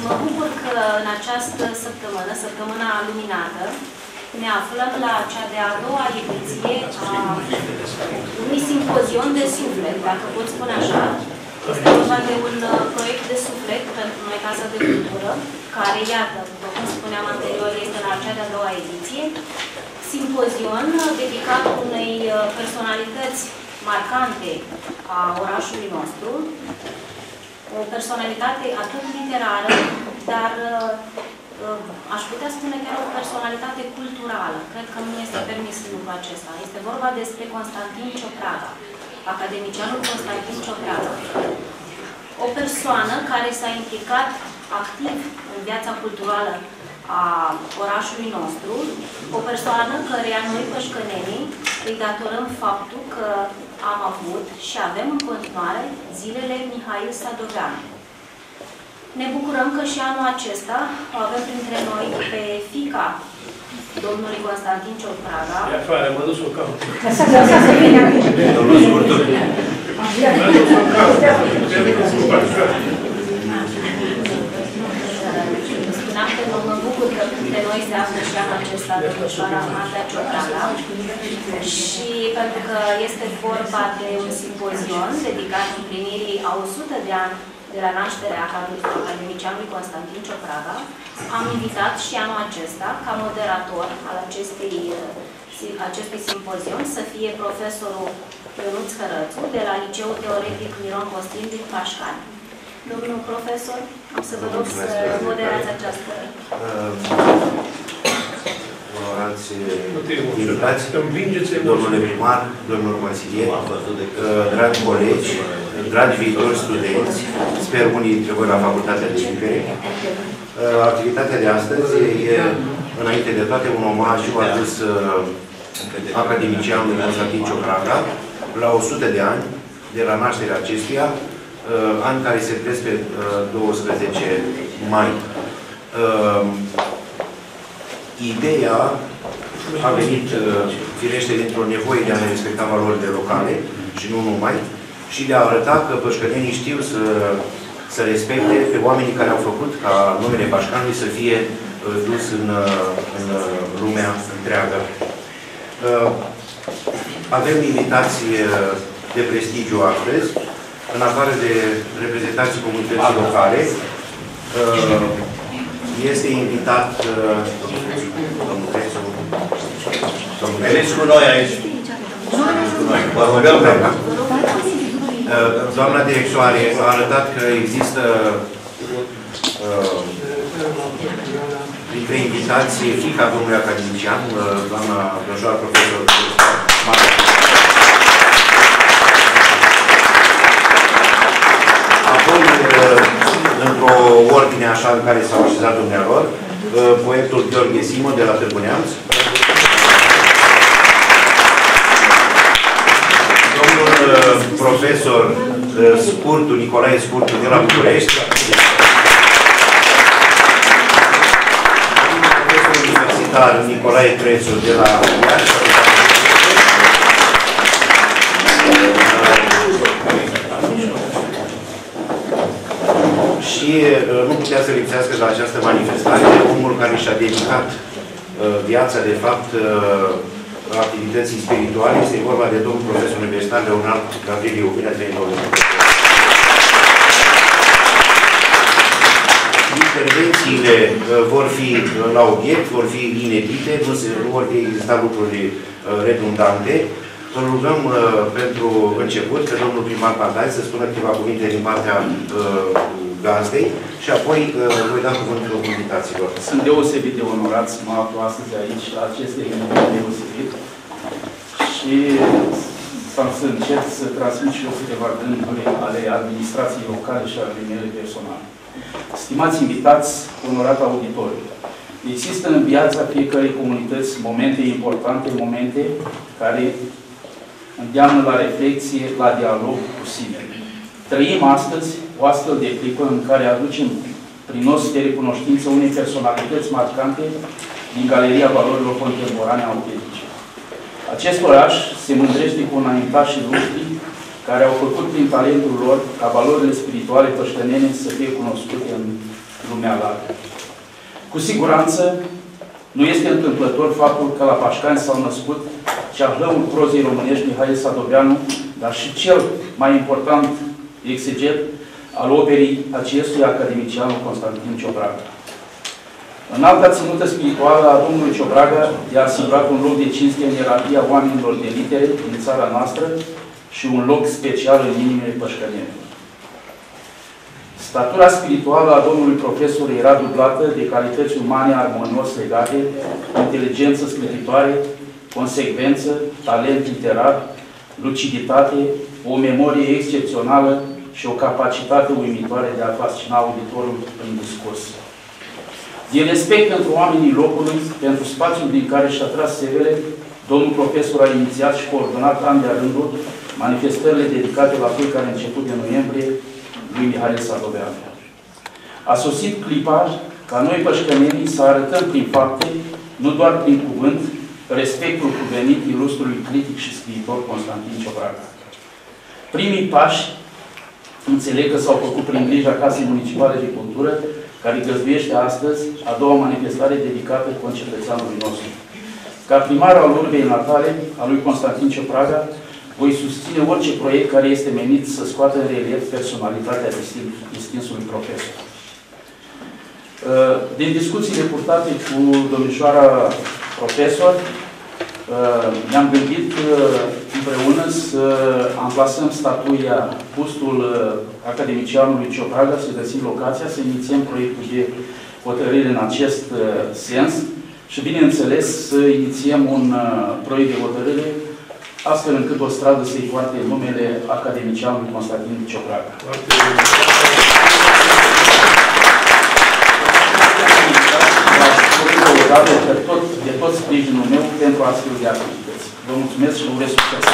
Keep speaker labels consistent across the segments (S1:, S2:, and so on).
S1: Mă bucur că în această săptămână, săptămâna luminată, ne aflăm la cea de-a doua ediție a unui simpozion de suflet, dacă pot spune așa. Este vorba de un proiect de suflet pentru noi, Casa de Cultură, care, iată, după cum spuneam anterior, este la cea de-a doua ediție. Simpozion dedicat unei personalități marcante a orașului nostru, o personalitate atât literară, dar aș putea spune chiar o personalitate culturală. Cred că nu este permis lucrul acesta. Este vorba despre Constantin Ciopraga, academicianul Constantin Ciopraga. O persoană care s-a implicat activ în viața culturală a orașului nostru, o persoană căreia noi, pășcănenii, îi datorăm faptul că am avut și avem în continuare zilele Mihail Sadoveanu. Ne bucurăm că și anul acesta o avem printre noi pe fiica domnului Constantin Ciopraga.
S2: E afară, mă dus o caut.
S3: Domnul Scurtul.
S1: Spuneam că mă bucur că printre noi se află și anul acesta domnișoara Marta Ciopraga și pentru că este vorba de un simpozion dedicat împlinirii a 100 de ani de la nașterea academicianului Constantin Ciopraga, am invitat și anul acesta, ca moderator al acestui simpozion, să fie profesorul Ionuț Hărățu, de la Liceul Teoretic Miron Costin din Pașcani. Domnul profesor, am să vă rog să moderați această...
S3: Onorați invitați, domnule primar, domnul consilier, dragi colegi, dragi viitori studenți, sper unii dintre voi la Facultatea de Litere. Activitatea de astăzi e, înainte de toate, un omagiu adus academicianului Constantin Ciopraga la 100 de ani de la nașterea acestuia, ani care se trec pe 12 mai. Ideea a venit, firește, dintr-o nevoie de a ne respecta valorile locale și nu numai, și de a arăta că pășcănenii știu să respecte pe oamenii care au făcut ca numele Pașcanului să fie dus în lumea întreagă. Avem invitații de prestigiu astăzi, în afară de reprezentanții comunității locale. Este invitat domnul Crețu.
S2: Veniți cu noi aici. Vă rugăm.
S3: Doamna directoare a arătat că există printre invitații fiica domnului academician, doamna domnișoară profesor Marta. Apoi, într-o ordine așa în care s-au așezat dumnealor, poetul Gheorghe Simă de la Târgu Neamț, domnul profesor Scurtu, Nicolae Scurtu de la București, profesor universitar Nicolae Crețu de la Iași, și nu putea să lipsească la această manifestare omul care și-a dedicat viața, de fapt, activității spirituale. Este vorba de domnul profesor universitar Leonard Gavriliu. Bine ați venit, domnule. Intervențiile vor fi la obiect, vor fi inedite, nu vor fi exista lucruri redundante. Îl rugăm pentru început pe domnul primar Bardai să spună câteva cuvinte din partea gazdei și apoi voi da cuvântul invitațiilor.
S4: Sunt deosebit de onorat să mă aflu astăzi aici, la acest eveniment deosebit și să încerc să transmit și eu câteva gânduri ale administrației locale și ale mele personale. Stimați invitați, onorat auditori, există în viața fiecărei comunități momente importante, momente care îndeamnă la reflexie, la dialog cu sine. Trăim astăzi o astfel de clipă în care aducem prin os de recunoștință unei personalități marcante din Galeria Valorilor Contemporane Autentice. Acest oraș se mândrește cu înaintașii noștri care au făcut prin talentul lor ca valorile spirituale păștănene să fie cunoscute în lumea largă. Cu siguranță, nu este întâmplător faptul că la Pașcani s-au născut ceahlăul prozei românești Mihail Sadoveanu, dar și cel mai important exeget al operii acestui academician Constantin Ciopraga. În alta ținută spirituală a domnului Ciopraga i-a asigurat un loc de cinste în ierarhia oamenilor de litere din țara noastră și un loc special în inimile pășcănenilor. Statura spirituală a domnului profesor era dublată de calități umane armonios legate, inteligență sclipitoare, consecvență, talent literar, luciditate, o memorie excepțională și o capacitate uimitoare de a fascina auditorul prin discurs. Din respect pentru oamenii locului, pentru spațiul din care și-a tras sevele, domnul profesor a inițiat și coordonat an de rândul manifestările dedicate la fiecare început de noiembrie lui Mihail Sadoveanu. A sosit clipa ca noi pășcănenii să arătăm prin fapte, nu doar prin cuvânt, respectul cuvenit ilustrului critic și scriitor Constantin Ciopraga. Primii pași, înțeleg că s-au făcut prin grija Casei Municipale de Cultură, care găzduiește astăzi a doua manifestare dedicată concetățeanului nostru. Ca primar al urbei natale, a lui Constantin Ciopraga, voi susține orice proiect care este menit să scoată în relief personalitatea distinsului profesor. Din discuțiile purtate cu domnișoara profesor, ne-am gândit împreună să amplasăm statuia, bustul academicianului Ciopraga, să găsim locația, să inițiem proiectul de hotărâre în acest sens și, bineînțeles, să inițiem un proiect de hotărâre astfel încât o stradă să-i poarte numele academicianului Constantin Ciopraga. De tot sprijinul meu pentru astfel de activități. Vă mulțumesc și vă urez succes!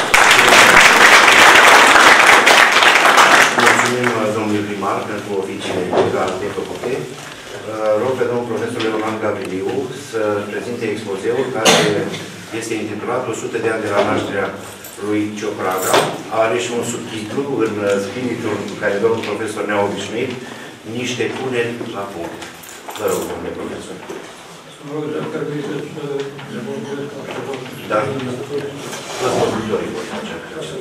S3: Mulțumim domnului primar pentru oficiile legale făcute. Rog pe domnul profesor Leonard Gavriliu să prezinte expozeul care este intitulat 100 de ani de la nașterea lui Ciopraga. Are și un subtitlu în spiritul în care domnul profesor ne-a obișnuit, niște puneri la punct. Vă rog, domnule profesor.
S5: Mă rog să permiteți să ne vorbesc așa.
S3: Dar toți vorbitorii vor face așa.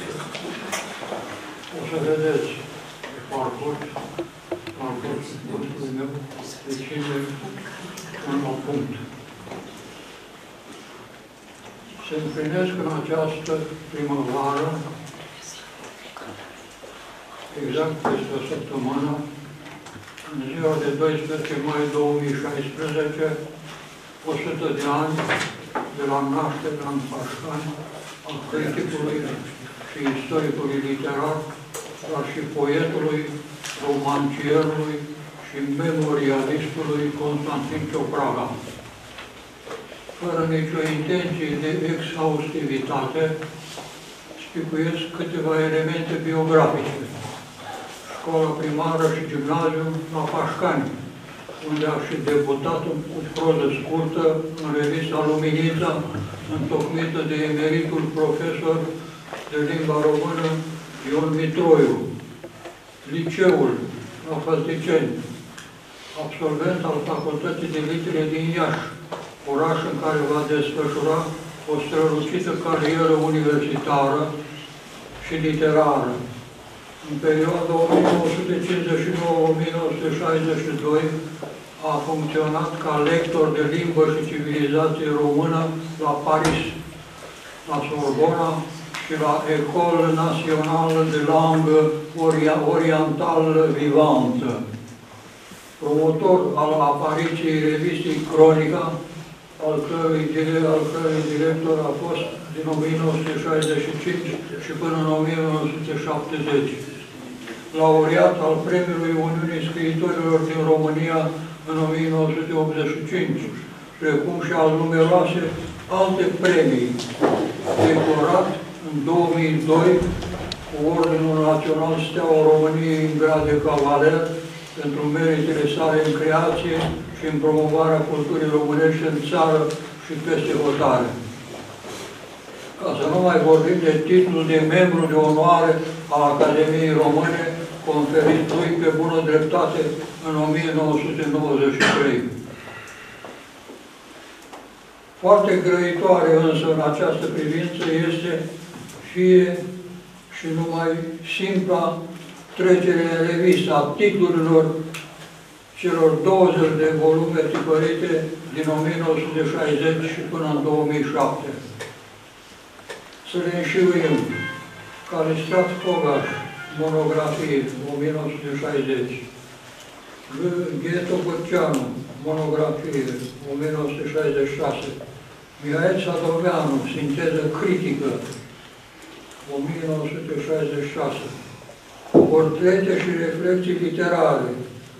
S5: O să vedeți pe parcurs postului meu, de cine un punct. Se împlinesc în această primăvară, exact peste o săptămână, în ziua de 12 mai 2016, 100 de ani de la nașterea în Pașcani a criticului și istoricului literar, dar și poetului, romancierului și memorialistului Constantin Ciopraga. Fără nicio intenție de exhaustivitate, stipuiesc câteva elemente biografice. Școala primară și gimnaziu la Pașcani, unde a și debutat cu proză scurtă în revista Luminița, întocmită de emeritul profesor de limba română Ion Mitroiu. Liceul la Fălticeni, absolvent al Facultății de Litere din Iași, oraș în care va desfășura o strălucită carieră universitară și literară. În perioada 1959-1962 a funcționat ca lector de limbă și civilizație română la Paris, la Sorbona și la École Nationale de Langue Orientale Vivante. Promotor al apariției revistei Cronica, al cărui director a fost din 1965 și până în 1970. Laureat al Premiului Uniunii Scriitorilor din România în 1985, precum și al numeroase alte premii. Decorat în 2002 cu Ordinul Național Steaua României în grad de cavaler pentru meritele sale în creație și în promovarea culturii românești în țară și peste hotare. Ca să nu mai vorbim de titlul de membru de onoare a Academiei Române, conferit lui pe bună dreptate în 1993. Foarte grăitoare însă în această privință este fie și numai simpla trecere în revistă a titlurilor celor 20 de volume tipărite din 1960 și până în 2007. Să le înșiruim. Calistrat Fogaș, monografie, 1960. Gheto Băceanu, monografie, 1966. Mihail Sadoveanu, sinteză critică, 1966. Portrete și reflexii literare,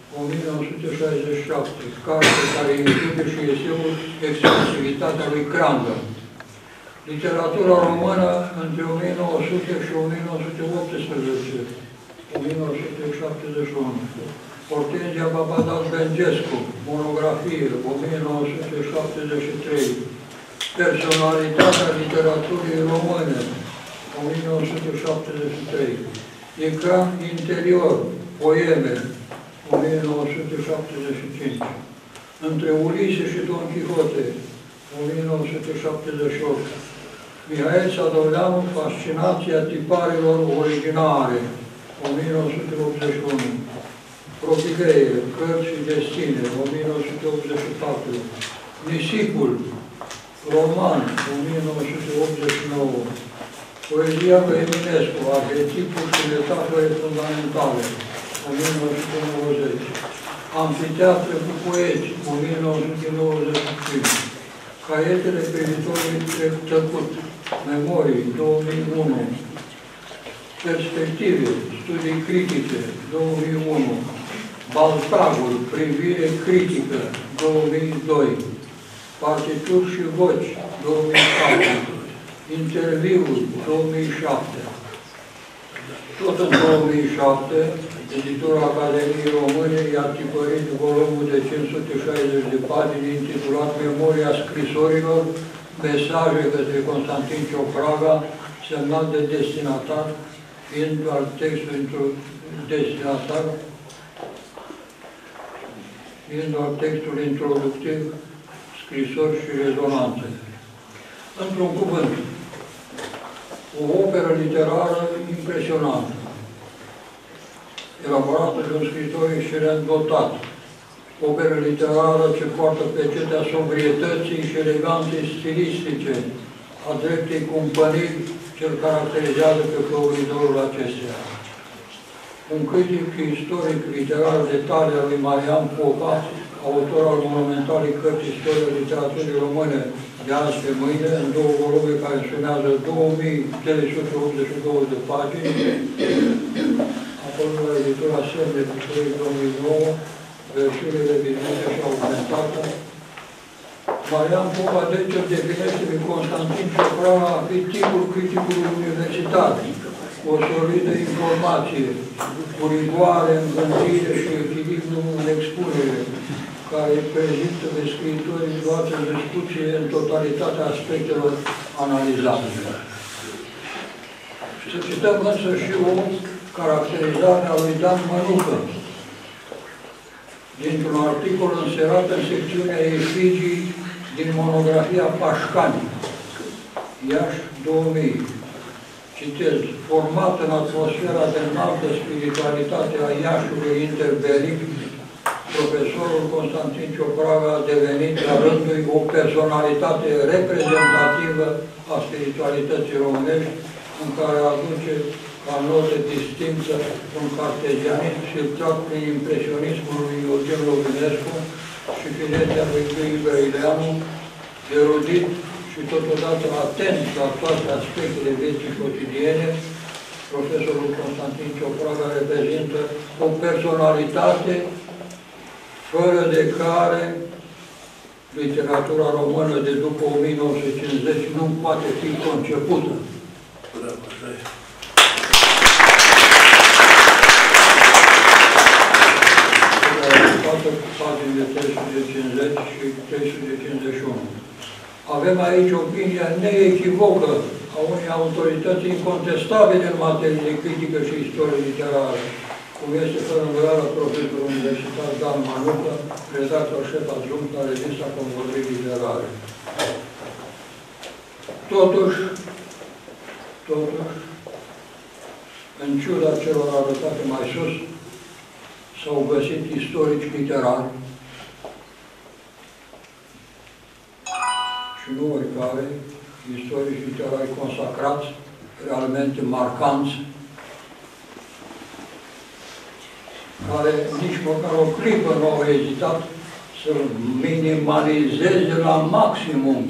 S5: 1967. Carte care include și eseul Expresividitatea lui Crangă. Literatura română între 1900 și 1918, 1971. Hortenzia Babadac Bengescu, monografie, 1973. Personalitatea literaturii române, 1973. Ecran interior, poeme, 1975. Între Ulise și Don Quixote, 1978. Mihail Sadoveanu, Fascinația tiparelor originare, 1981. Propidee, Cărți și destine, 1984. Nisipul, roman, 1989. Poezia lui Eminescu, Arhetipul și metafore fundamentale, 1990. Amfiteatre cu poeți, 1995. Caietele privitorului tăcut, Memorii, 2001. Perspective, studii critice, 2001. Baltagul, privire critică, 2002. Partituri și voci, 2007. Interviuri, 2007. Tot în 2007, editura Academiei Române i-a tipărit volumul de 560 de pagini intitulat Memoria scrisorilor, mesaje către Constantin Ciopraga, semnat de destinatar, fiind doar textul introductiv, scrisori și rezonanțe. Într-un cuvânt, o operă literară impresionantă, elaborată de un scriitor excelent dotat, operă literară ce poartă pecetea sobrietății și eleganței stilistice a dreptei cumpănii ce-l caracterizează pe făuridorul acesteia. Un critic istoric literar de talia lui Marian Popa, autor al monumentalei cărți Istoria literaturii române de azi pe mâine, în două volume care sumează 2382 de pagini, apoi la editura Semne București 2009, versiune revizuită și augmentată. Marian Popa deci îl definește pe Constantin Ciopraga a fi tipul criticului universitar, cu o solidă informație, cu rigoare în gândire și echilibru în expunere, care prezintă pe scriitorii luați în discuție în totalitatea aspectelor analizate. Să cităm însă și o caracterizare a lui Dan Mănucă, dintr-un articol înserat în secțiunea efigii din monografia Pașcani, Iași 2000. Citez, format în atmosfera de înaltă spiritualitate a Iașului interbelic, profesorul Constantin Ciopraga a devenit la rândul o personalitate reprezentativă a spiritualității românești, în care aduce ca notă distinctă un cartezianism filtrat prin impresionismul lui Eugen Lovinescu și finețea lui Gui Brăileanu, erudit și totodată atent la toate aspectele vieții cotidiene. Profesorul Constantin Ciopraga reprezintă o personalitate fără de care literatura română de după 1950 nu poate fi concepută. Toate paginile 350 și 351. Avem aici opinia neechivocă a unei autorități incontestabile în materie de critică și istorie literară, cum este fără îndoială profesorul universitar Dan Manucă, redactor șef adjunct la revista Convorbiri Literare. Totuși, în ciuda celor arătate mai sus, s-au găsit istorici literari și nu oricare, istorici literari consacrați, realmente marcanți, care nici măcar o clipă nu au ezitat să-l minimalizeze la maximum,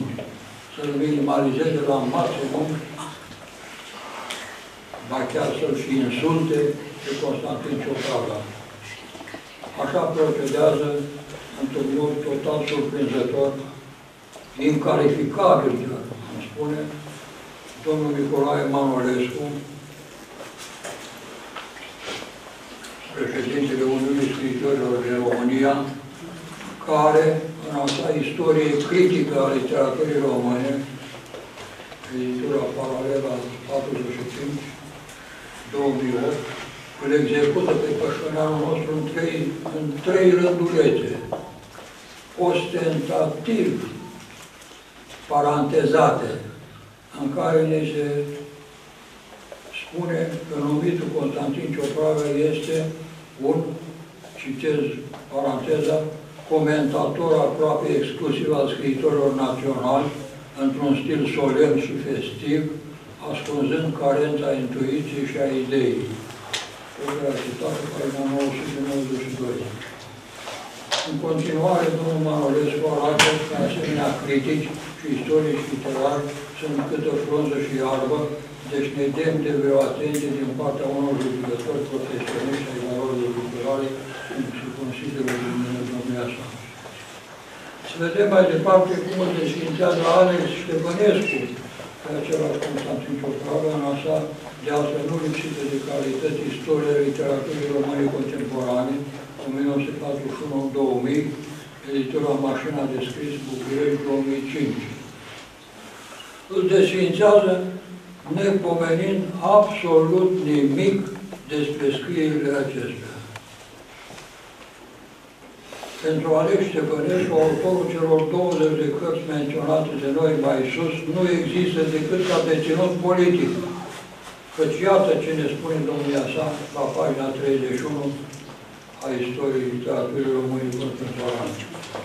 S5: ba chiar să-l și insulte pe Constantin Ciopraga. Așa procedează, într-un mod total surprinzător, incalificabil, îmi spune, domnul Nicolae Manolescu, președintele Uniunii Scriitorilor din România, care, în a sa istorie critică a literaturii române, editura paralelă 45-2008, îl execută pe pășcăneanul nostru în trei rândulețe, ostentativ parantezate, în care ne se spune că numitul Constantin Ciopraga este un, citez paranteza, comentator aproape exclusiv al scriitorilor naționali, într-un stil solemn și festiv, ascunzând carența intuiției și a ideii. Trebuie citată pagina 992. În continuare, domnul Manolescu arată că asemenea critici și istorici literari sunt câtă frunză și iarbă, deci ne dem de vreo atenție din partea unor judecători profesioniști ai valorilor culturale și consideră domnia sa. Să vedem mai departe cum îl desfințează Alex Ștefănescu, pe același Constantin Ciopraga, în așa, de altfel nu lipsită de calități, istoria literaturii române contemporane, 1941-2000, editura Mașina de Scris, București, 2005. Îl desfințează nepomenind absolut nimic despre scrierile acestea. Pentru Alex Ștefănescu, autorul celor 20 de cărți menționate de noi mai sus, nu există decât ca deținut politic. Căci iată ce ne spune domnia sa la pagina 31 a istoriei literaturii române contemporane.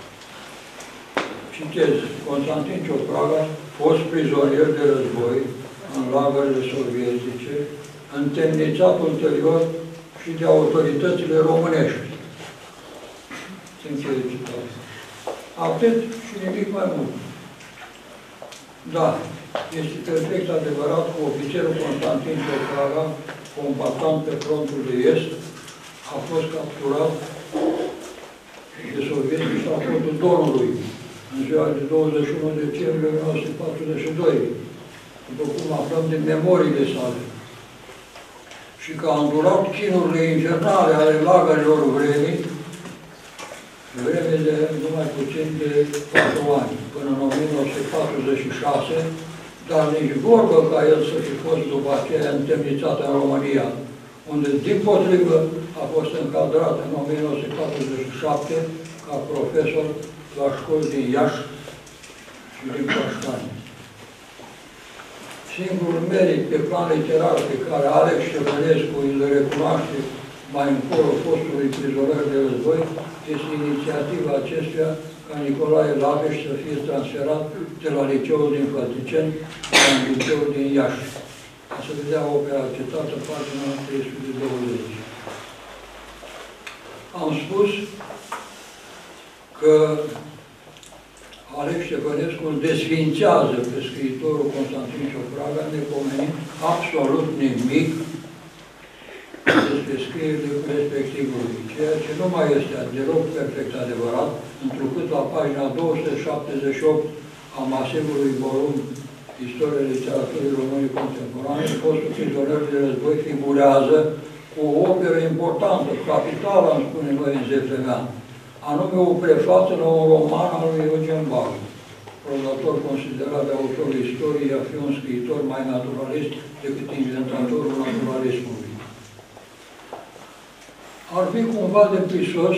S5: Citez, Constantin Ciopraga, fost prizonier de război în lagările sovietice, întemnițat ulterior și de autoritățile românești. Se încheie citatul. Atât și nimic mai mult. Da, este perfect adevărat că ofițerul Constantin Ciopraga, combatant pe frontul de est, a fost capturat de sovietici și la frontul Donului, în ziua de 21 decembrie 1942, după cum aflăm din memoriile sale. Și că a îndurat chinurile infernale ale lagărilor vremii, vreme de numai puțin de 4 ani, până în 1946, dar nici vorbă ca el să fi fost după aceea întemnițat în România, unde, dimpotrivă, a fost încadrat în 1947 ca profesor la școli din Iași și din Pașcani. Singurul merit pe plan literar pe care Alex Ștefănescu îl recunoaște mai încolo fostului prizonier de război este inițiativa acestuia ca Nicolae Labeș să fie transferat de la liceul din Fălticeni la liceul din Iași. Să vedea opera citată, pagina 320. Am spus că Alex Ștefănescu îl desfințează pe scriitorul Constantin Ciopraga, nepomenind absolut nimic despre scrierile respectivului, ceea ce nu mai este deloc perfect adevărat, întrucât la pagina 278 a masivului volum Istoria literaturii române contemporane, fostul prizonier de război figurează cu o operă importantă, capitală, îmi spune noi în Zefremean, anume o prefață la un roman al lui Eugen Baru, prozator considerat de autorul istoriei a fi un scriitor mai naturalist decât inventatorul naturalismului. Ar fi cumva de prisos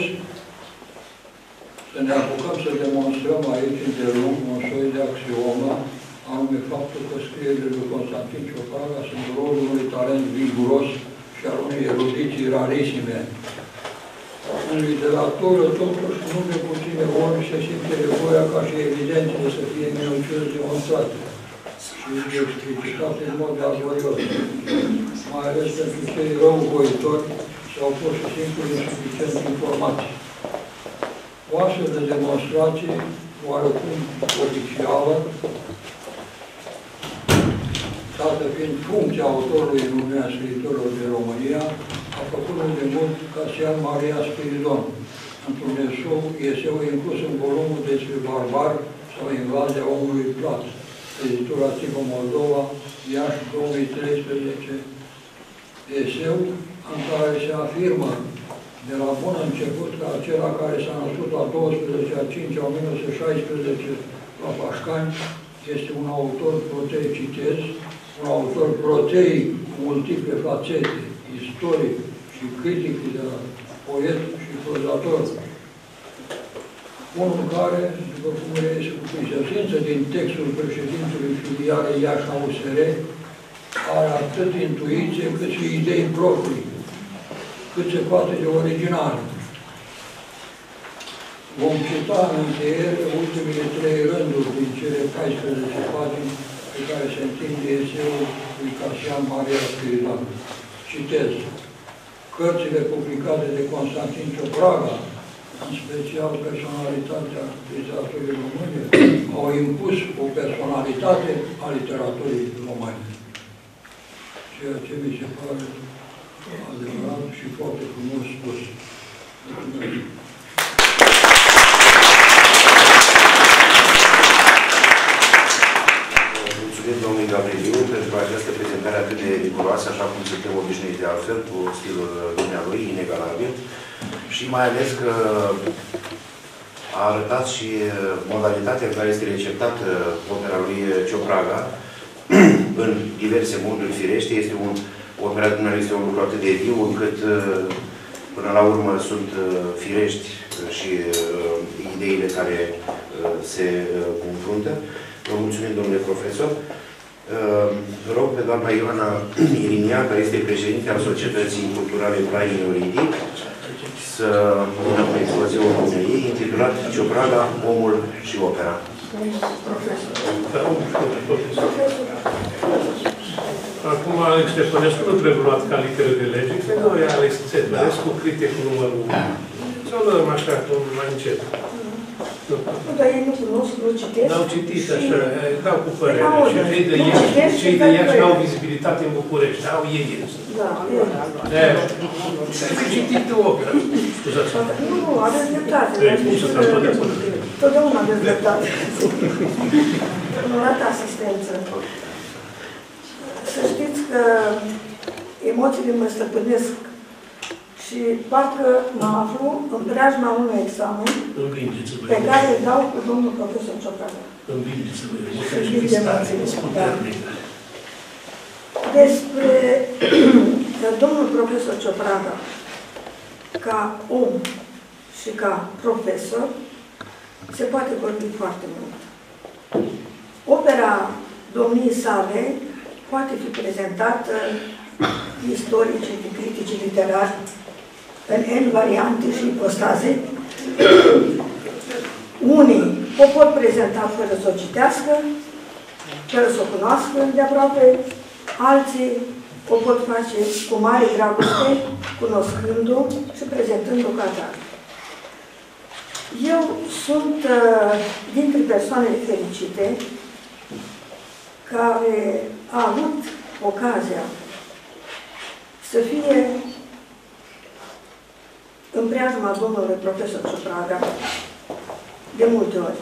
S5: să ne apucăm să demonstrăm aici îndelung un soi de axiomă, anume faptul că scrierile lui Constantin Ciopraga sunt rolul unui talent viguros și al unei erudiții rarisime. În literatură, totuși, nu de puține ori se simte nevoia ca și evidențele să fie minuțios demonstrate și explicitate în mod armonios, mai ales pentru cei răuvoitori sau pur și simplu insuficient informații. O astfel de demonstrație, oarecum oficială, dată fiind funcția autorului în Uniunea Scriitorilor din România, a făcut de mult Casian Maria Spiridon, într-un eseu inclus în volumul despre barbari sau invazia omului plat, editura Țipă Moldova, Iași 2013, eseu în care se afirmă de la bun început că acela care s-a născut la 12/5/1916 la Pașcani este un autor proteic, citez, un autor proteic cu multiple fațete, istoric și critic de la poet și prozator. Unul care, după cum reiese cu prisosință din textul președintelui filiale Iași USR, are atât intuiție cât și idei proprii, cât se poate de original. Vom cita în încheiere ultimele 3 rânduri din cele 14 pagini pe care se întinde eseul lui Casian Maria Spiridon. Citez. Cărțile publicate de Constantin Ciopraga, în special personalitatea literaturii române, au impus o personalitate a literaturii române. Ceea ce mi se pare adevărat și foarte frumos spus. Mulțumesc.
S3: Mulțumim domnului Gavriliu pentru această prezentare atât de riguroasă, așa cum suntem obișnuiți de altfel, cu stilul dumnealui, inegalabil, și mai ales că a arătat și modalitatea în care este receptată opera lui Ciopraga în diverse moduri firește. Este opera dumnealui este un lucru atât de viu, încât până la urmă sunt firești și ideile care se confruntă. Vă mulțumim, domnule profesor. Rog pe doamna Ioana Irimia, care este președinte al Societății Culturale Plai Iuridic, să vină cu expoziția ei, intitulat Ciopraga, omul și opera.
S6: Acum Alex Ștefănescu nu trebuie luat ca literă de lege, cred că e Alex Țetărescu, criticul numărul 1. Să o luăm așa, mai încet.
S7: Nu, dar ei nu cunosc, nu citesc.
S6: N-au citit așa, dau cu părere. Cei de Iași n-au vizibilitate în București, au ei.
S7: Da,
S6: trebuie citit de operă. Scuzați-mă.
S7: Nu, aveți dreptate.
S6: Totdeauna
S7: aveți dreptate. Onorată asistență. Să știți că emoțiile mă stăpânesc și parcă mă aflu în preajma unui examen pe care îl dau cu domnul profesor Ciopraga. Despre domnul profesor Ciopraga ca om și ca profesor se poate vorbi foarte mult. Opera domniei sale poate fi prezentată istorici și critici literari în N variante și ipostaze. Unii o pot prezenta fără să o citească, fără să o cunoască de aproape, alții o pot face cu mare dragoste, cunoscându-o și prezentând-o ca atare. Eu sunt dintre persoanele fericite care a avut ocazia să fie în preajma domnului profesor Ciopraga de multe ori.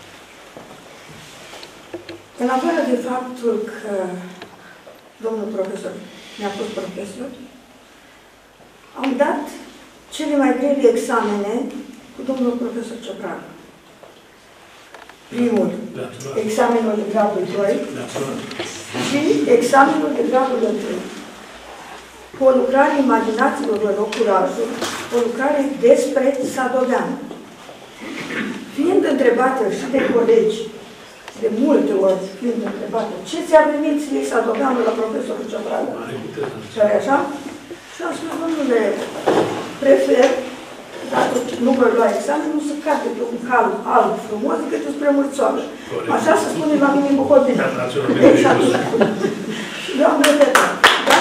S7: În afară de faptul că domnul profesor mi-a fost profesor, am dat cele mai grele examene cu domnul profesor Ciopraga. Primul, examenul de gradul 2 și examenul de gradul 3. Cu o lucrare, imaginați-vă, vă rog, curajul o lucrare despre Sadoveanu. Fiind întrebată și de colegi, de multe ori fiind întrebată, ce ți-a venit ție Sadoveanu la profesorul Ciopraga? Și așa? Și am spus, domnule, prefer, dacă nu voi lua examenul, să cade pe un cal alb frumos decât spre mulțoară. Așa se spune la mine în Bucovina. Exact. Și eu am repetat.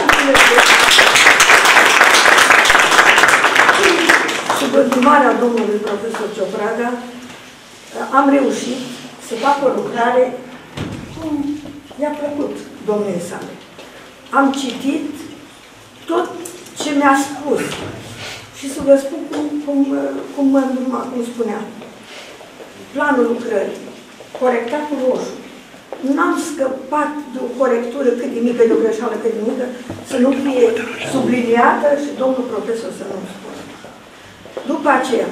S7: Sub îndrumarea domnului profesor Ciopraga, am reușit să fac o lucrare cum i-a plăcut domniei sale. Am citit tot ce mi-a spus și să vă spun cum mă îndruma, cum spunea. Planul lucrării, corectatul roșu. N-am scăpat de o corectură cât de mică, de o greșeală cât de mică, să nu fie subliniată și domnul profesor să nu-mi spună. După aceea,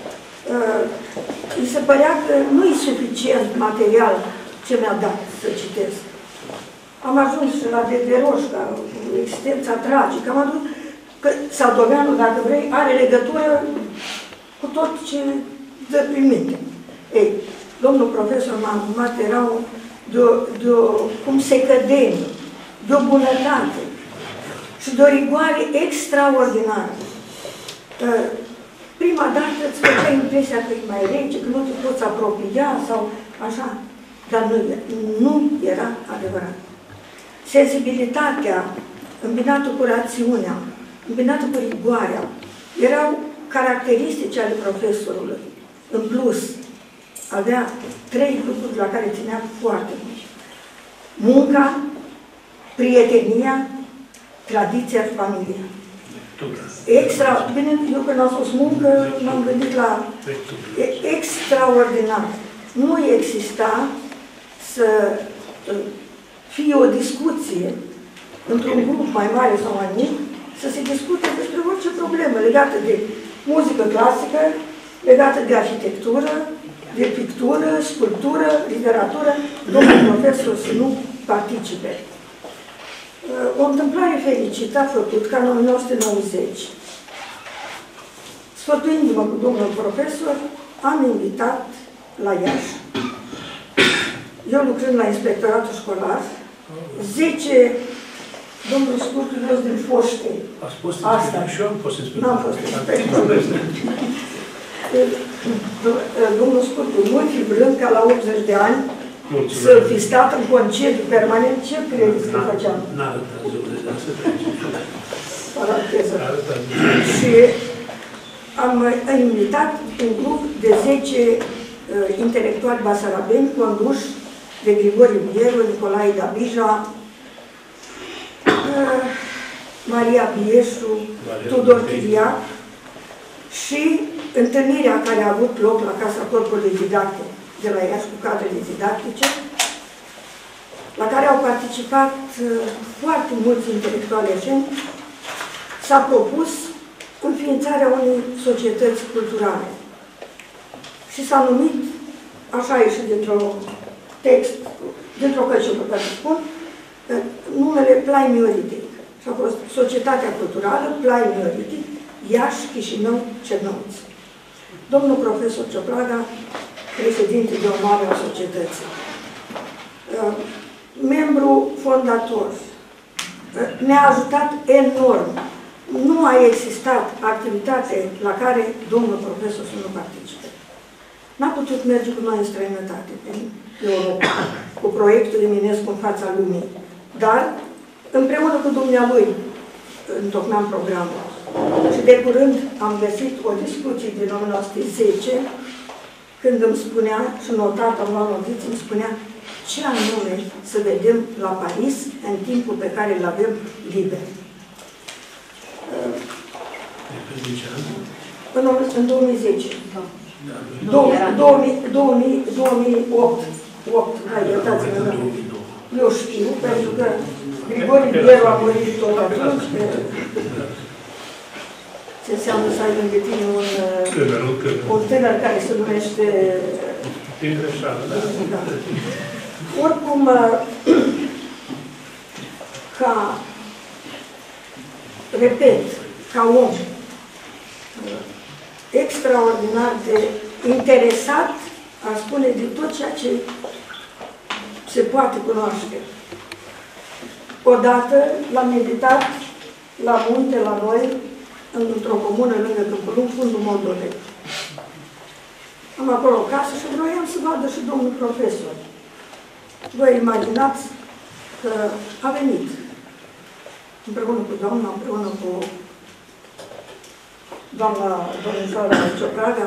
S7: îi se părea că nu e suficient material ce mi-a dat să citesc. Am ajuns și la Dederoș, la existența tragică. Am adus că Sadoveanu, dacă vrei, are legătură cu tot ce dă prin minte. Ei, domnul profesor m-a încumat, era cum se cădeni, de o bunătate și de o rigoare extraordinară. Prima dată îți făcea impresia că e mai rece, că nu te poți apropia sau așa, dar nu era adevărat. Sensibilitatea, îmbinată cu rațiunea, îmbinată cu rigoarea, erau caracteristici ale profesorului. În plus, avea 3 lucruri la care ținea foarte mult. Munca, prietenia, tradiția și familia. Bine, eu când am spus muncă, m-am gândit la extraordinar. Nu exista să fie o discuție într-un grup mai mare sau mai mic, să se discute despre orice problemă legată de muzică clasică, legată de arhitectură, de pictură, sculptură, literatură, domnul profesor să nu participe. O întâmplare fericită a făcut ca în 1990, sfătuindu-mă cu domnul profesor, am invitat la Iași, eu lucrând la inspectoratul școlar, 10, domnul Scurtu, eu din Foște.
S6: Ați fost
S7: asta.
S6: Și eu am fost inspector.
S7: N-am fost inspector. Domnul Scurtu, nu-i fi vrând ca la 80 de ani să fi stat în concediu permanent, ce credeți că făceam?
S6: N-a arătat zău, să trece.
S7: Paranteză. Și am invitat un grup de 10 intelectuali basarabeni conduși de Grigore Bieru, Nicolae Dabija, Maria Bieșu, Tudor Chiriac și întâlnirea care a avut loc la Casa Corpului Didacte de la Iași cu cadrele didactice, la care au participat foarte mulți intelectuali eșeni, s-a propus înființarea unei societăți culturale. Și s-a numit, așa a ieșit dintr-un text, dintr-o căciulă, ca să spun, numele Plai Mioritic. Și a fost Societatea Culturală Plai Mioritic, Iași, Chișinău, Cernăuți. Domnul profesor Ciopraga, președinte de onoare a societății, membru fondator, ne-a ajutat enorm. Nu a existat activitate la care domnul profesor să nu participe. N-a putut merge cu noi în străinătate, în Europa, cu proiectul Eminescu în fața lumii. Dar, împreună cu dumnealui, întocmeam programul. Și de curând am găsit o discuție din 1910, când îmi spunea, și notat, am luat notiții, îmi spunea ce anume să vedem la Paris în timpul pe care îl avem liber. În 2010. 2008. Eu știu, pentru că Grigore Bieru a murit tot atunci. Ce înseamnă să ai lângă tine un tânăr care se numește... Oricum, repet, ca om, extraordinar de interesat, aș spune, de tot ceea ce se poate cunoaște. Odată l-am meditat la munte, la noi, într-o comună lângă Câmpul Lung, fundul Moldovei. Am acolo o casă și vroiam să vadă și domnul profesor. Vă imaginați că a venit împreună cu doamna, împreună cu doamna domnișoara Ciopraga.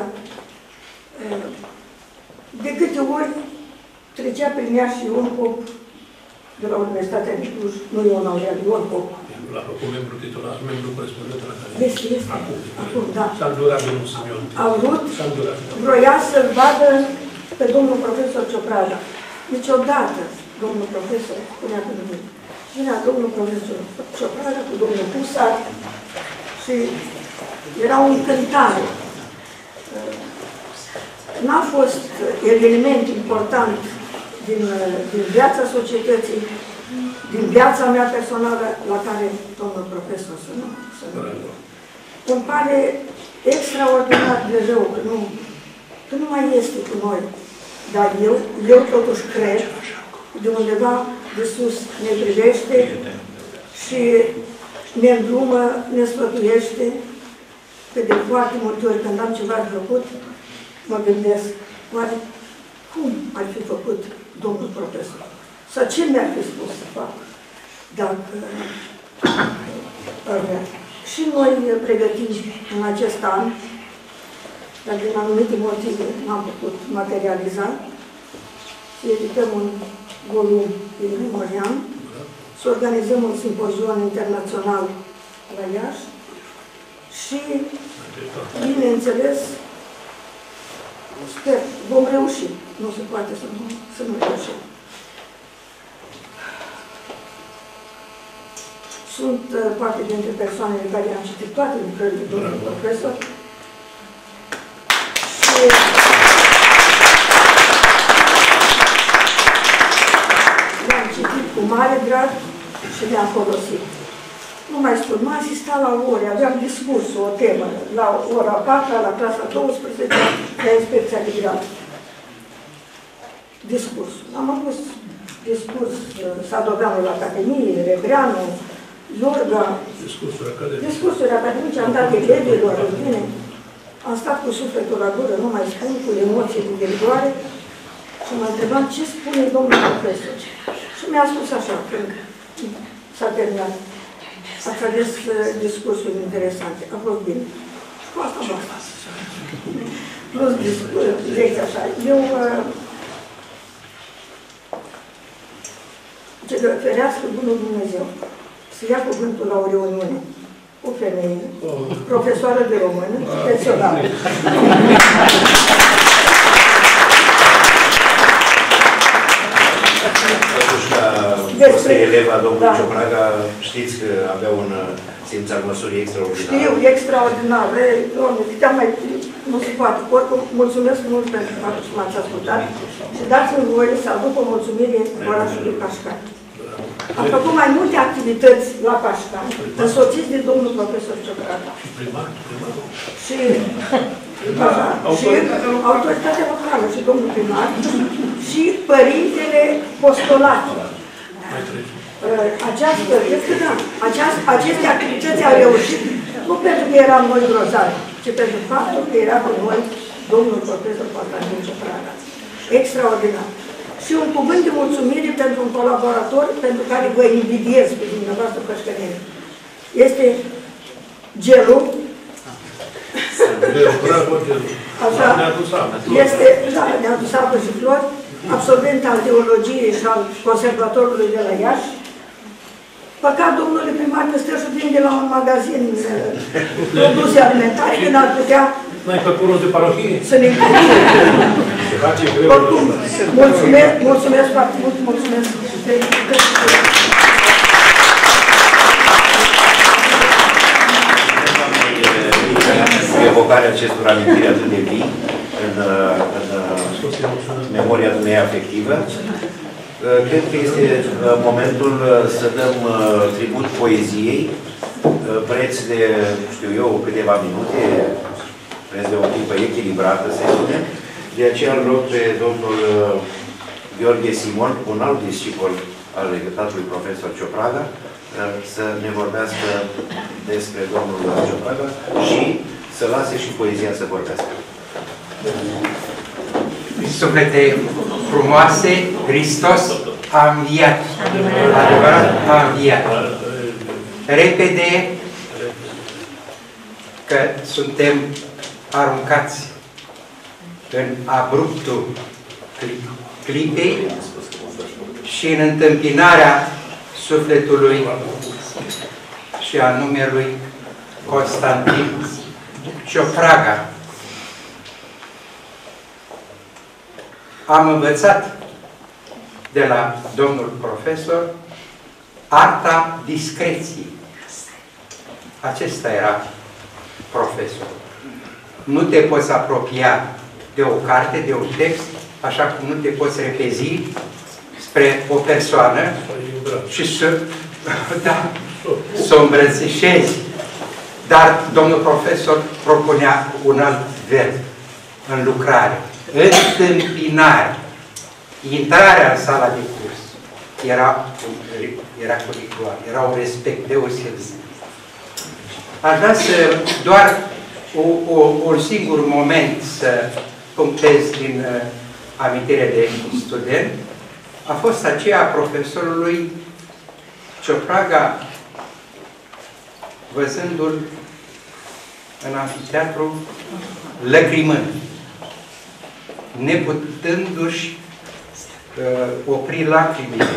S7: De câte ori trecea prin ea și un pop de la Universitatea din Cluj, nu Ion Aureal, Ion Pop.
S6: L-a făcut membru titular, membru corespondent la care.
S7: Este. Acum, da.
S6: S-a îndurat domnul Simion.
S7: A vrut, vroia să-l vadă pe domnul profesor Ciopraga. Niciodată, domnul profesor, spunea că nu vine. Vinea domnul profesor Ciopraga cu domnul Pusar și era o încântare. N-a fost element important din viața societății, din viața mea personală, la care domnul profesor să nu. Îmi pare extraordinar de rău că nu mai este cu noi. Dar eu totuși cred că de undeva de sus ne privește și ne îndrumă, ne sfătuiește, că de foarte multe ori când am ceva de făcut, mă gândesc, oare cum ar fi făcut domnul profesor? Sau ce mi-ar fi spus să fac dacă ar vrea? Și noi pregătim în acest an, dar din anumite motive n-am putut materializa, să edităm un volum din memoriam, să organizăm un simpozion internațional la Iași și, bineînțeles, sper, vom reuși. Nu se poate să nu reușim. Sunt parte dintre persoanele care am citit toate lucrările domnului profesor și le-am citit cu mare drag și le-am folosit. Nu mai spun, m-am asistat la ore, aveam discursul, o temă, la ora 4, la clasa 12, la inspecția de grad. Discursul. Am avut discurs Sadoveanu la Academie, Rebreanu, Iorga. Discursuri academice, am dat elevilor, în bine. Am stat cu sufletul la gură, nu mai spun, cu emoții de rigoare și mă întrebam ce spune domnul profesor. Și mi-a spus așa, când s-a terminat. Ați ales discursuri interesante. A fost bine. Și cu asta basta. Plus lecția așa. Eu ce le ferească bunul Dumnezeu să ia cuvântul la o reuniune. O femeie, profesoară de română și pensionară.
S3: Despre eleva domnului Ciopraga, știți că avea un simț al măsurii extraordinar.
S7: Știu, extraordinar. Nu se poate. Oricum, mulțumesc mult pentru faptul că m-ați ascultat și dați-mi voie să aduc o mulțumire orașului Pașcani. Am făcut mai multe activități la Pașcani, însoțiți de domnul profesor Ciopraga. Și autoritatea locală și domnul primar și părintele postulat. Aceste activități au reușit nu pentru că eram noi grozavi, ci pentru faptul că era cu noi domnul profesor Constantin Ciopraga. Extraordinar. Și un cuvânt de mulțumire pentru un colaborator pentru care vă invidiez pe dumneavoastră pășcăneni. Este Gelu. Așa, este, da, ne-a adus apă și flori, absolvent al teologiei și al conservatorului de la Iași. Păcat, domnule primar, că stă și vinde la un magazin produse alimentare, când ar putea
S6: de parohie?
S7: Să ne oricum, mulțumesc foarte mult, mulțumesc și felicitări.
S3: Evocarea acestor amintiri atât de vii în memoria dumneavoastră afectivă. Cred că este momentul să dăm tribut poeziei, preț de, știu eu, câteva minute, spuneți, de o tipă echilibrată, să spunem. De aceea îl rog pe domnul Gheorghe Simon, un alt discipol al regretatul profesor Ciopraga, să ne vorbească despre domnul Ciopraga și să lase și poezia să vorbească.
S8: Suflete frumoase, Hristos a înviat. Adevărat a înviat. Repede, că suntem aruncați în abruptul clipei și în întâmpinarea sufletului și a numelui Constantin Ciopraga. Am învățat de la domnul profesor arta discreției. Acesta era profesor. Nu te poți apropia de o carte, de un text, așa cum nu te poți repezi spre o persoană și să o îmbrățișezi. Dar domnul profesor propunea un alt verb în lucrare. Întâmpinare. Intrarea în sala de curs era curricular, era un respect deosebit. Aș vrea să doar un singur moment să punctez din amintire de student. A fost aceea a profesorului Ciopraga, văzându-l în amfiteatru lăcrimând, neputându-și opri lacrimile.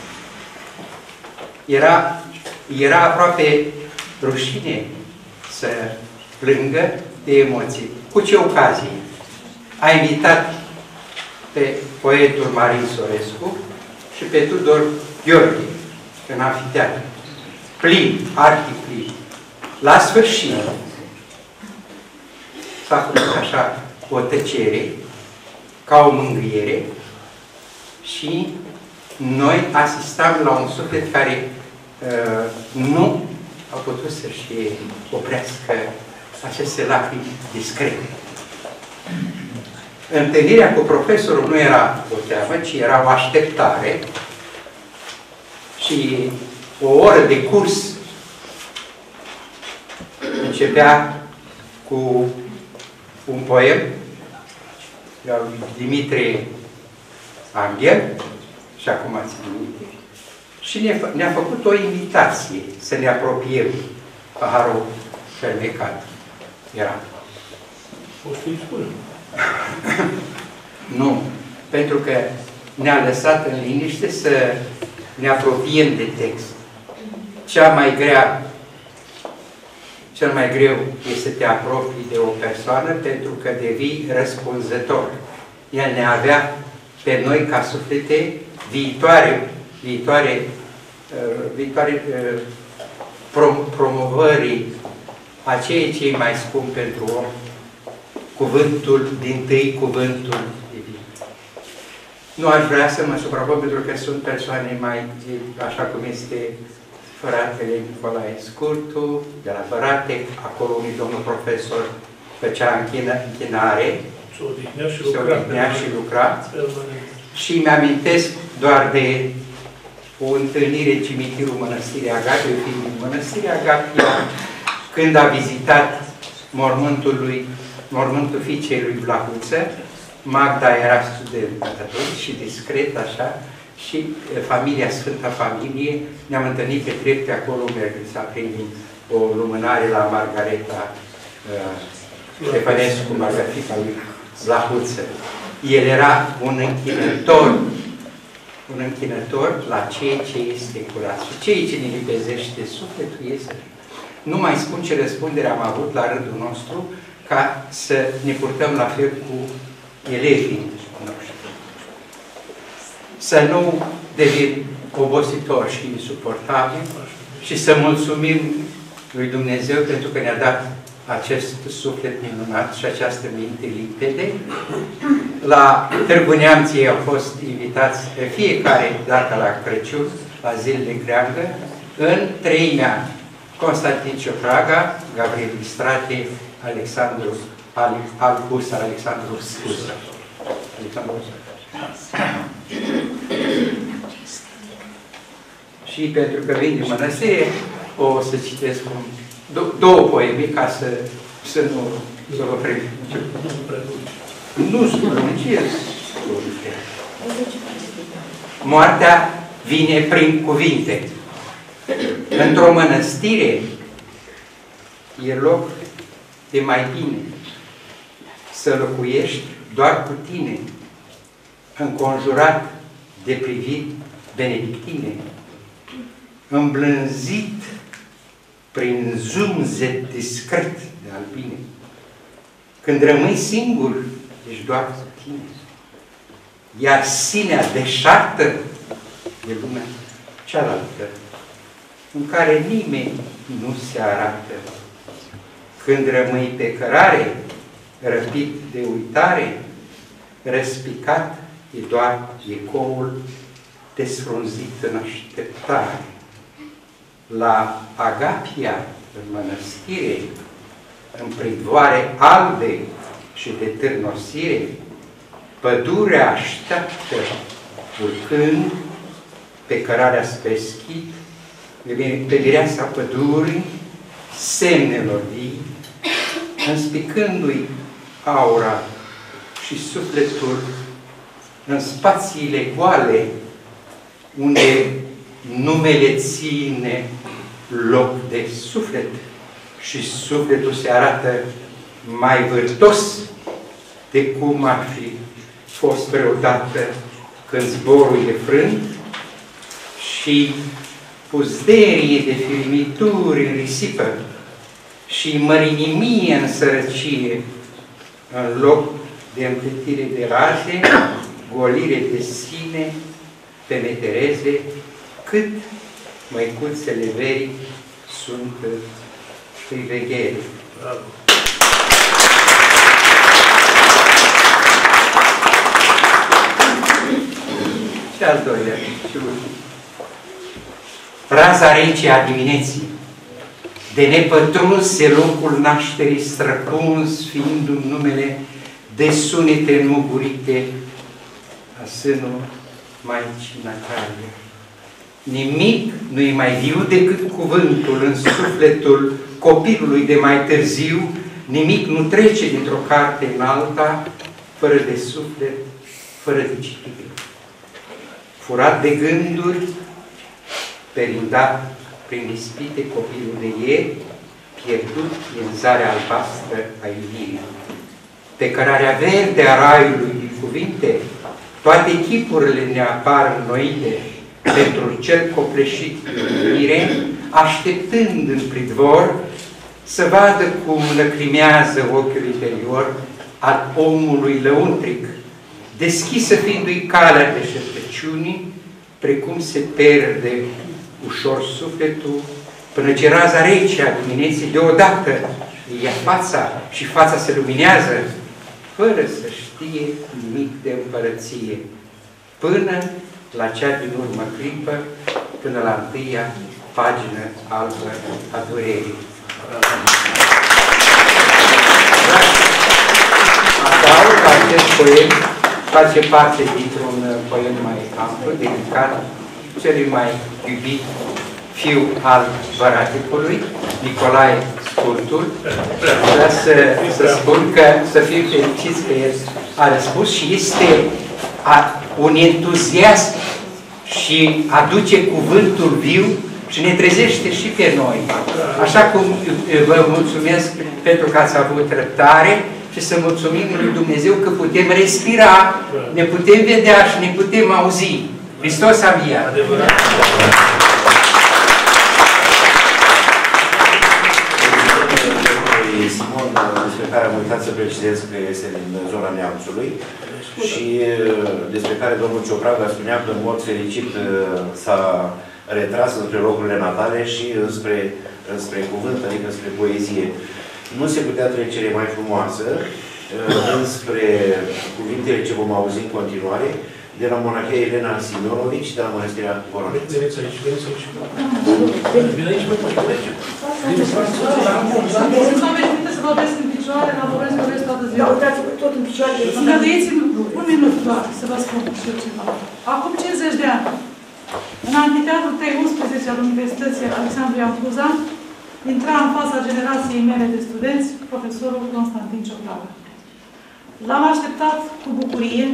S8: Era aproape rușine să plângă de emoții. Cu ce ocazie? A invitat pe poetul Marin Sorescu și pe Tudor Gheorghe în amfiteatru. Plin, arhiplin. La sfârșit s-a făcut așa o tăcere, ca o mângâiere, și noi asistam la un suflet care nu a putut să-și oprească aceste lacrimi discrete. Întâlnirea cu profesorul nu era o teamă, ci era o așteptare și o oră de curs începea cu un poem al lui Dimitrie Anghel, și acum ați minte, și ne-a făcut o invitație să ne apropiem. Paharul fermecat era.
S6: O să-i spun.
S8: Nu, pentru că ne-a lăsat în liniște să ne apropiem de text. Cel mai greu este să te apropii de o persoană pentru că devii răspunzător. El ne avea pe noi ca suflete viitoare promovării a cei mai scumpi pentru om, cuvântul dintâi, cuvântul divin. Nu aș vrea să mă suprapun pentru că sunt persoane mai, așa cum este fratele Nicolae Scurtu, de la Fărate, acolo unui domnul profesor făcea închinare, se odihnea și lucra. Și mi-amintesc doar de o întâlnire în cimitirul Mănăstirii Agapia, eu fiind din Mănăstirea Agapia, când a vizitat mormântul fiicei lui Blahuță. Magda era student și discret, așa, și familia, Sfânta Familie, ne-am întâlnit pe trepte acolo, mergând să aprindem o lumânare la Margareta Ștefănescu, Margarita lui Blahuță. El era un închinător la ceea ce este curat. Și ceea ce ne lipezește sufletul este. Nu mai spun ce răspundere am avut la rândul nostru ca să ne purtăm la fel cu elevii noștri. Să nu devin obositor și insuportabil și să mulțumim lui Dumnezeu pentru că ne-a dat acest suflet minunat și această minte limpede. La Târgu Neamției au fost invitați pe fiecare dată la Crăciun, la zilele creangă, în treimea Constantin Ciopraga, Gabriel Istrate, Alexandru Alexandru Scuză. Și pentru că vin din mănăstire, o să citesc două poeme ca să vă prelungesc. Nu sunt prelungesc. Moartea vine prin cuvinte. Într-o mănăstire e loc de mai bine să locuiești doar cu tine, înconjurat de priviri benedictine, îmblânzit prin zumzet discret de albine. Când rămâi singur, ești doar cu tine, iar sinea deșartă e lumea cealaltă, în care nimeni nu se arată. Când rămâi pe cărare, răpit de uitare, răspicat e doar ecoul desfrunzit în așteptare. La Agapia, în mănăstire, în privoare albe și de târnosire, pădurea așteaptă, urcând pe cărarea spre schid, pe mireasa pădurii, semnelor vii, înspicându-i aura și sufletul în spațiile goale, unde numele ține loc de suflet și sufletul se arată mai vârtos de cum ar fi fost vreodată când zborul e frânt și puzderie de firimituri în risipă și mărinimie în sărăcie, în loc de împletire de raze, golire de sine, pe metereze, cât măicuțele verii sunt priveghere. Și al doilea, și ultim. Raza rece a dimineții, de nepătrunse locul nașterii străpuns, fiind un numele de sunete înmugurite a sânul Maicii Natalia. Nimic nu e mai viu decât cuvântul în sufletul copilului de mai târziu, nimic nu trece dintr-o carte în alta, fără de suflet, fără de citire. Furat de gânduri, perindat prin ispite copilul de ieri, pierdut în zarea albastră a iubirii. Pe cărarea verde a raiului din cuvinte, toate chipurile ne apar înnoite pentru cel copleșit de iubire, așteptând în pridvor să vadă cum lăcrimează ochiul interior al omului lăuntric, deschisă fiindu-i calea deșertăciunii, precum se perde ușor sufletul, până ce raza rece a dimineții deodată îi ia fața și fața se luminează, fără să știe nimic de împărăție, până la cea din urmă clipă, până la întâia pagină albă a durerii. Adaug că acest poem face parte dintr-un poem mai amplu, dedicat celui mai iubit fiu al Varaticului, Nicolae Scurtul. Vreau să spun că să fim fericiți că el a răspuns și este un entuziasm și aduce cuvântul viu și ne trezește și pe noi. Așa cum vă mulțumesc pentru că ați avut răbdare și să mulțumim lui Dumnezeu că putem respira, ne putem vedea și ne putem auzi. Hristos a înviat!
S3: Simon, despre care am uitat să precizez că este din zona Neamțului și despre care domnul Ciopraga spunea că în mod fericit s-a retras înspre locurile natale și înspre cuvânt, adică spre poezie. Nu se putea trecere mai frumoasă înspre cuvintele ce vom auzi în continuare de la monahia Elena Simeonovici și de la Mănăstirea Voroneț.
S6: Veniți aici, veniți aici. Veniți aici, veniți aici.
S9: Să vă picioare, la vorbesc de restul toată
S7: Dar
S9: ziua.
S7: uitați-vă tot în picioare.
S9: Îngăduiți-mi un minut doar să vă spun și eu ceva. Acum 50 de ani, în Amfiteatrul 311 al Universității Alexandru Cuza, intra în fața generației mele de studenți profesorul Constantin Ciopraga. L-am așteptat cu bucurie,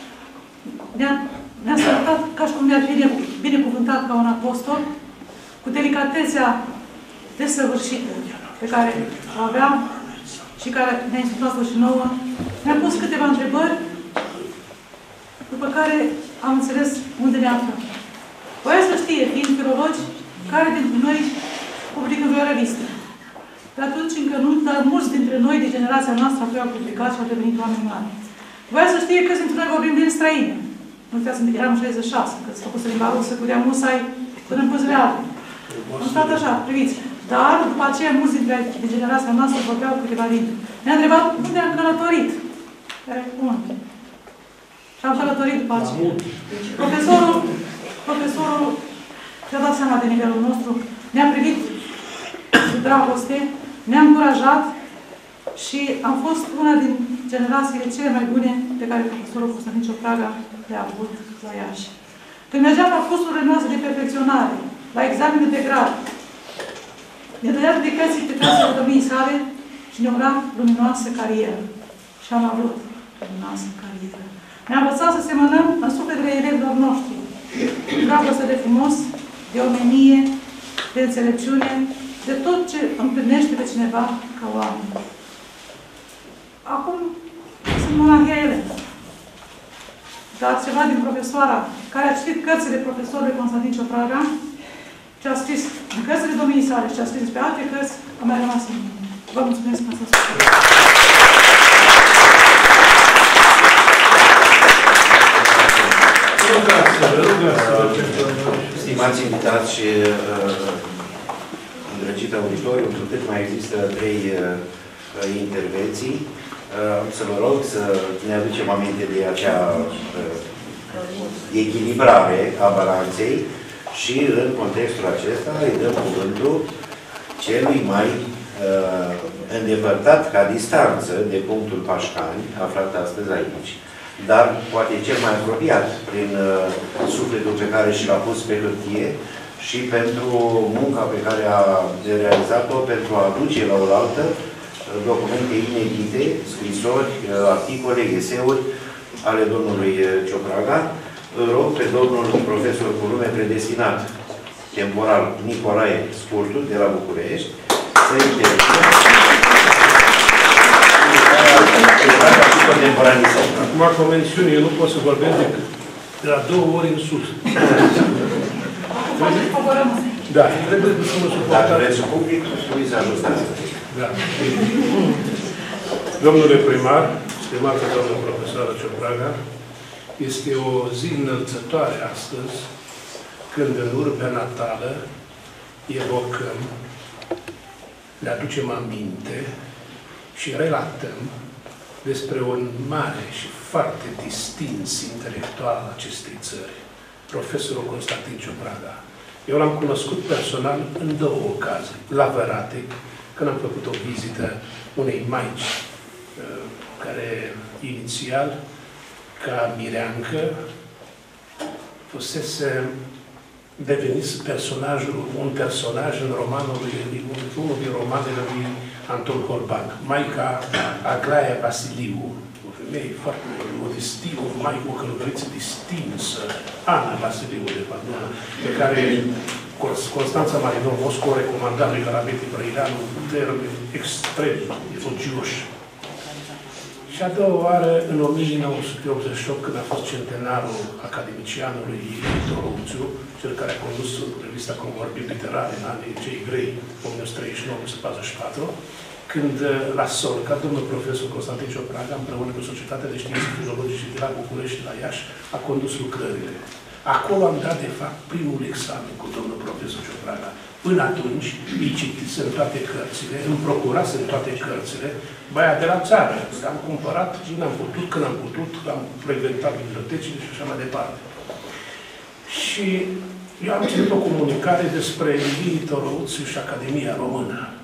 S9: ne-a salutat ca și cum ne-a binecuvântat ca un apostol, cu delicatețea desăvârșită pe care o aveam și care ne-a instructat-o și nouă. Ne-a pus câteva întrebări, după care am înțeles unde ne aflăm. Voia să știe, fiind filologi, care dintre noi publică în vreo revistă. Pe atunci încă nu, dar mulți dintre noi, de generația noastră, apoi au publicat și au devenit oameni mari. Voia să știe că dintre noi vorbim din străină. Nu uitați, eram în 66, că s-a pus limba rusă, cu dea musai până în păzile albe. Am stat așa, priviți. Dar, după aceea, mulți dintre generația noastră vorbeau câteva limbi. Ne-a întrebat unde am călătorit. Unde? Și am călătorit după aceea. Profesorul și-a dat seama de nivelul nostru, ne-a privit cu dragoste, ne-a încurajat și am fost una din generațiile cele mai bune pe care profesorul Constantin Ciopraga le-a avut la Iași. Când mergeam la cursurile noastre de perfecționare, la examene de grad, ne dădea dedicații pe casele domniei sale și ne ura luminoasă carieră. Și am avut luminoasă carieră. Ne-a învățat să semănăm în sufletele elevilor noștri. Dragoste de frumos, de omenie, de înțelepciune, de tot ce împlinește pe cineva ca oameni. Acum sunt monahia Elena. Dar ceva din profesoara care a citit cărțile profesorului Constantin Ciopraga, ce a scris în cărțile domniei sale și ce a scris pe alte cărți, a mai rămas în mine. Vă mulțumesc că s-a spus.
S3: Stimați invitați și îndrăgit auditoriu, cu cât mai există 3 intervenții, să vă rog să ne aducem aminte de acea echilibrare a balanței și în contextul acesta îi dăm cuvântul celui mai îndepărtat ca distanță de punctul Pașcani, aflat astăzi aici, dar poate cel mai apropiat prin sufletul pe care și l-a pus pe hârtie și pentru munca pe care a realizat-o pentru a aduce la oaltă documente inedite, scrisori, articole, eseuri ale domnului Ciopraga. Îl rog pe domnul profesor cu nume predestinat temporal Nicolae Scurtu de la București să intervină și contemporanism.
S6: Acum, cu o mențiune, eu nu pot să vorbesc decât de la 2 ori în sus. Da, trebuie să mă suportați.
S3: Dacă vreți public, trebuie să ajustați.
S6: Da. Domnule primar, stimată doamnă profesoară Ciopraga, este o zi înălțătoare astăzi, când în urbea natală evocăm, le aducem aminte și relatăm despre un mare și foarte distins intelectual al acestei țări, profesorul Constantin Ciopraga. Eu l-am cunoscut personal în 2 ocazii, la Văratec, când am făcut o vizită unei maici care inițial, ca mireancă, fusese devenit un personaj în romanul unul din romanele lui Anton Holban, maica Aglaia Vasiliu, o femeie foarte modestivă, o maică, o călugăriță distinsă, Ana Vasiliu, de fapt, pe care Constanța Marinov Mosco recomanda lui Garabeti Brăileanu termeni extrem elogioși. Și a doua oară, în 1988, când a fost centenarul academicianului Torouțiu, cel care a condus revista Convorbii Literare în anii cei grei, 1939-1944, când la Solca, domnul profesor Constantin Ciopraga, împreună cu Societatea de Științe Filologice de la București și la Iași, a condus lucrările. Acolo am dat, de fapt, primul examen cu domnul profesor Ciopraga. Până atunci, îi citisem toate cărțile, îmi procurasem toate cărțile, băia de la țară. Le-am cumpărat, n-am putut, când am putut, am frecventat bibliotecile și așa mai departe. Și eu am ținut o comunicare despre Ilie Torouțiu și Academia Română.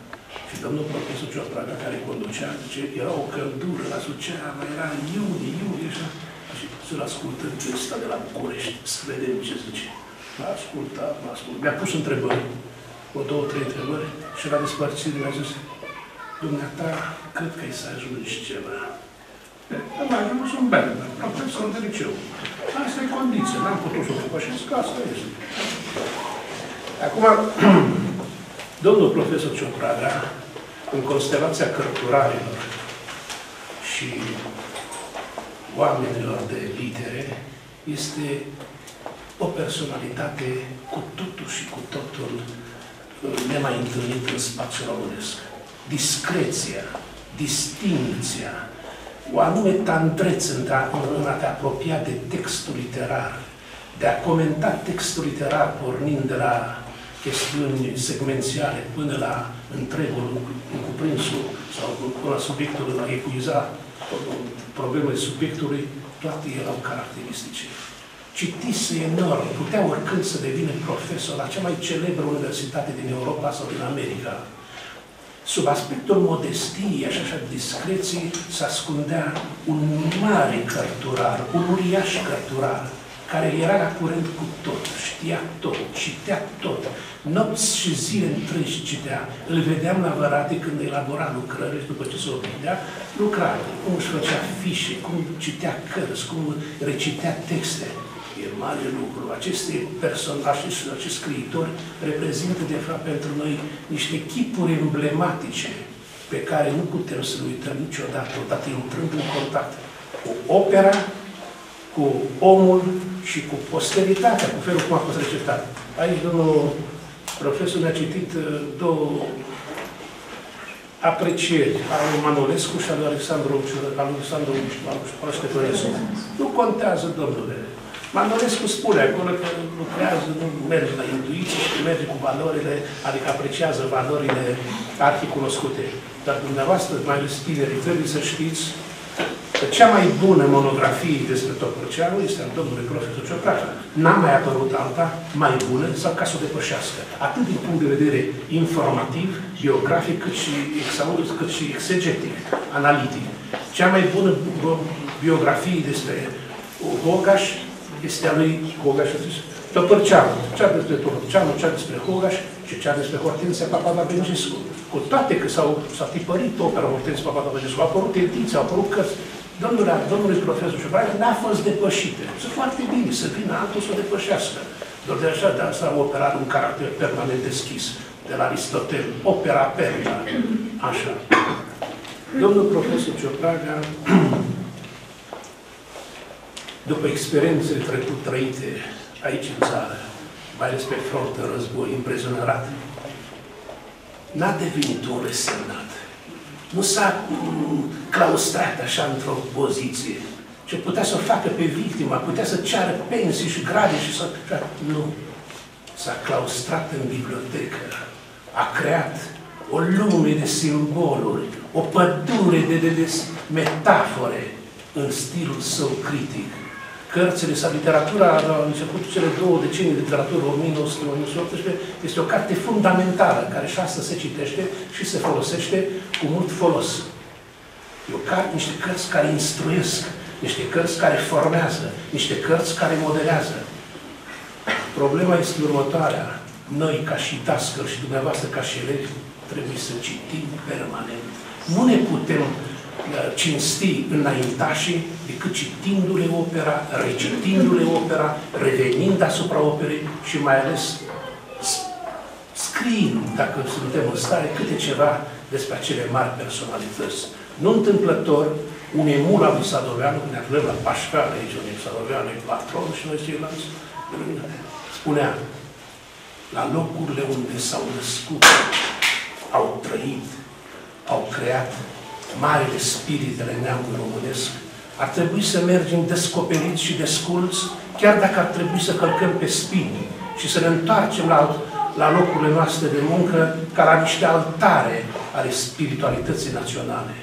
S6: Și domnul profesor Ciopraga, care conducea, zice, era o căldură la Suceava, era iulie, așa. Și să-l ascultăm ce stă de la București, să vedem ce zice. M-a ascultat. Mi-a pus întrebări, o, 2, 3 întrebări, și la despărțire mi-a zis, dumneata, cred că ai să ajungi ceva. Am ajuns un bel, profesor de liceu. Asta e condiție, n-am putut să o depășesc, asta este. Acum, domnul profesor Ciopraga, în constelația cărturarilor și oamenilor de litere, este o personalitate cu totul și cu totul nemai întâlnit în spațiul românesc. Discreția, distincția, o anume tandreță în a te apropia de textul literar, de a comenta textul literar pornind de la chestiuni segmențiale până la întregul, în cuprinsul sau până la subiectul, la epuiza problemele subiectului, toate erau caracteristice. Citise enorm, putea oricând să devină profesor la cea mai celebră universitate din Europa sau din America. Sub aspectul modestiei și așa discreției se ascundea un mare cărturar, un uriaș cărturar, care era la curent cu tot, știa tot, citea tot. Nopți și zile întregi citea. Îl vedeam la Vărate când elabora lucrări, după ce se oprindea, lucra, cum își făcea fișe, cum citea cărți, cum recitea texte. E mare lucru. Aceste personaje și acești scriitori reprezintă, de fapt, pentru noi niște chipuri emblematice pe care nu putem să le uităm niciodată, odată intrând în contact cu opera, cu omul și cu posteritatea, cu felul cum a fost receptat. Aici domnul profesor ne-a citit două aprecieri, al lui Manolescu și al lui Alexandru Ștefănescu. Nu contează, domnule. Manolescu spune acolo că lucrează, nu merge la intuiție și merge cu valorile, adică apreciază valorile arhicunoscute. Dar dumneavoastră, mai ales tinerii, trebuie să știți că cea mai bună monografie despre Topârceanu este al domnului profesor Ciopraga. N-a mai apărut alta mai bună sau ca să o depășească. Atât din punct de vedere informativ, biografic, cât și exegetic, analitic. Cea mai bună biografie despre Hogaș este a lui Hogaș, Topârceanu. Cea despre Topârceanu, cea despre Hogaș și cea despre Hortensia Papadoabengescu. Cu toate că s-a tipărit opera Hortensia Papadoabengescu, au apărut ediții, au apărut cărți. Domnului profesor Ciopraga n-a fost depășită. Să foarte bine, să vină altul să o depășească. Doar de așa, de asta a operat un caracter permanent deschis, de la Aristotel, opera aperta. Așa. Domnul profesor Ciopraga, după experiențele trăite aici în țară, mai ales pe front de război, impresionerat, n-a devenit un resemnat. Nu s-a claustrat așa într-o poziție. Ce putea să o facă pe victima, putea să ceară pensii și grade și să... Nu. S-a claustrat în bibliotecă. A creat o lume de simboluri, o pădure de metafore în stilul său critic. Cărțile sau literatura, la început cele 2 decenii de literatură, 1918, este o carte fundamentală, care și astăzi se citește și se folosește cu mult folos. E o carte, niște cărți care instruiesc, niște cărți care formează, niște cărți care modelează. Problema este următoarea. Noi, ca și dascăl și dumneavoastră, ca și elevi, trebuie să citim permanent. Nu ne putem cinsti înaintașii decât citindu-le opera, recitindu-le opera, revenind asupra operei și mai ales scriind, dacă suntem în stare, câte ceva despre acele mari personalități. Nu întâmplător, un emul al lui Sadoveanu, când ne aflăm la Pașcal, aici unde Sadoveanu e patron și noi ceilalți, spunea, la locurile unde s-au născut, au trăit, au creat marile spiritele neamului românesc, ar trebui să mergem descoperiți și desculți, chiar dacă ar trebui să călcăm pe spini și să ne întoarcem la locurile noastre de muncă ca la niște altare ale spiritualității naționale.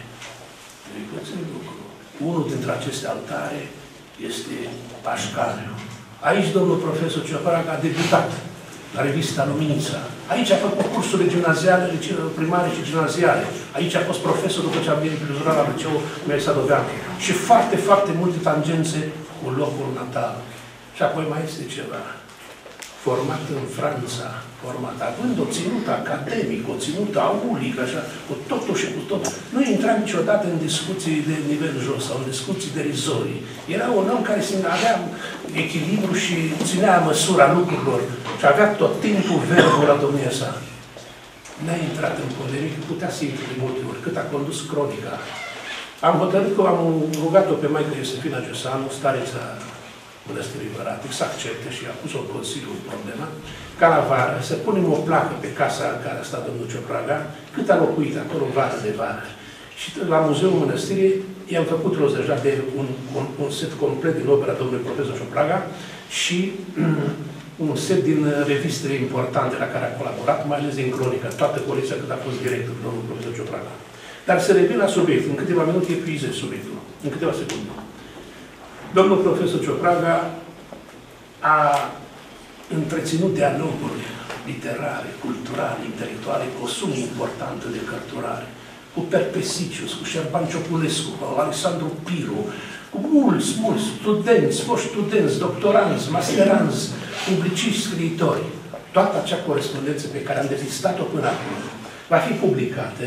S6: Unul dintre aceste altare este Pașcaliu. Aici domnul profesor Ciopraga a debutat la revista Luminița. Aici a făcut cursurile gimnaziale, primare și gimnaziale. Aici a fost profesor după ce a venit prizonar la liceu Melisa Doveanu. Și foarte, foarte multe tangențe cu locul natal. Și apoi mai este ceva. Format în Franța, având o ținută academică, o ținută aulică, așa, cu totul și cu totul. Nu intra niciodată în discuții de nivel jos sau în discuții derizorii. Era un om care avea echilibru și ținea măsura lucrurilor și avea tot timpul verbul la domnia sa. N-a intrat în polemică, putea să intre de multe ori, cât a condus cronica. Am hotărât că am rugat-o pe Maică Iosefina Giosanu, stareța Mănăstirii Văratic, să accepte și a pus-o în Consiliu problema, ca la vară să punem o placă pe casa în care a stat domnul Ciopraga, cât a locuit acolo vară de vară. Și la Muzeul Mănăstirii i-am făcut rost deja de un set complet din opera domnului profesor Ciopraga și un set din revistele importante la care a colaborat, mai ales din Cronica, toată colecția cât a fost director domnul profesor Ciopraga. Dar să revin la subiect, în câteva minute epuizez subiectul, în câteva secunde. Domnul profesor Ciopraga a întreținut dialoguri literare, culturale, intelectuale, cu o sumă importantă de cărturare, cu Perpesicius, cu Șerban Ciopulescu, cu Alexandru Piru, cu mulți studenți, foști studenți, doctoranți, masteranți, publiciști, scriitori. Toată acea corespondență pe care am depistat-o până acum va fi publicată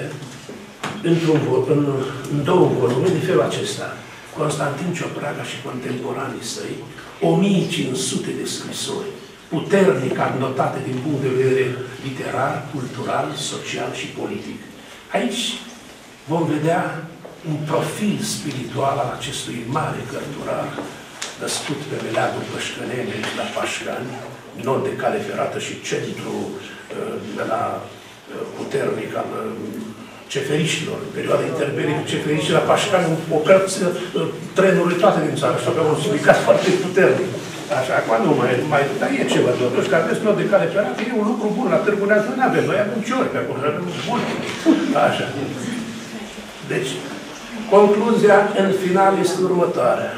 S6: în două volume de felul acesta. Constantin Ciopraga și contemporanii săi, 1500 de scrisori, puternic anotate din punct de vedere literar, cultural, social și politic. Aici vom vedea un profil spiritual al acestui mare cărturar, născut pe Meleagul Pășcănene la Pașcani, nod de cale ferată și centru de la puternic al ceferiștilor, în perioada interbelică, ceferiștii la Pașcani, opresc trenurile toate din țară, așa că au simplicat foarte puternic. Așa, acum nu mai, dar e ceva, totuși, că aveți nod de cale ferată, e un lucru bun, la Târgu Neamț nu avem, noi avem ciori pe acolo, avem bun. Așa. Deci, concluzia în final este următoarea.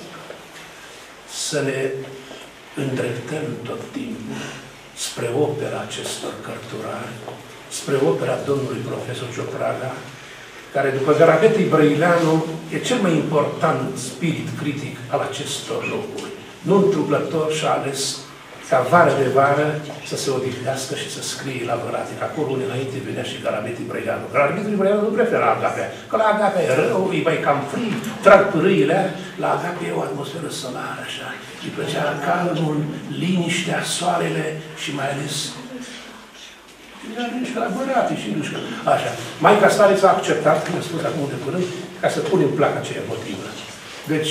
S6: Să ne îndreptăm tot timpul spre opera acestor cărturari, spre opera domnului profesor Ciopraga, care, după Garavetei Brăileanu, e cel mai important spirit critic al acestor locuri. Nu întâmplător și-a ales ca vară de vară să se odihnească și să scrie la Văratic. Acolo unde înainte venea și Garavetei Brăileanu. Garavetei Brăileanu nu prefera Agapea, că la Agapea e rău, e mai cam frig, trag pârâile, la Agapea e o atmosferă solară, așa. Îi plăcea calmul, liniștea, soarele și mai ales și la Văratic și dușcă. Așa. Maica Stareță a acceptat, cum a spus acum de curând, ca să punem placa aceea motivă. Deci,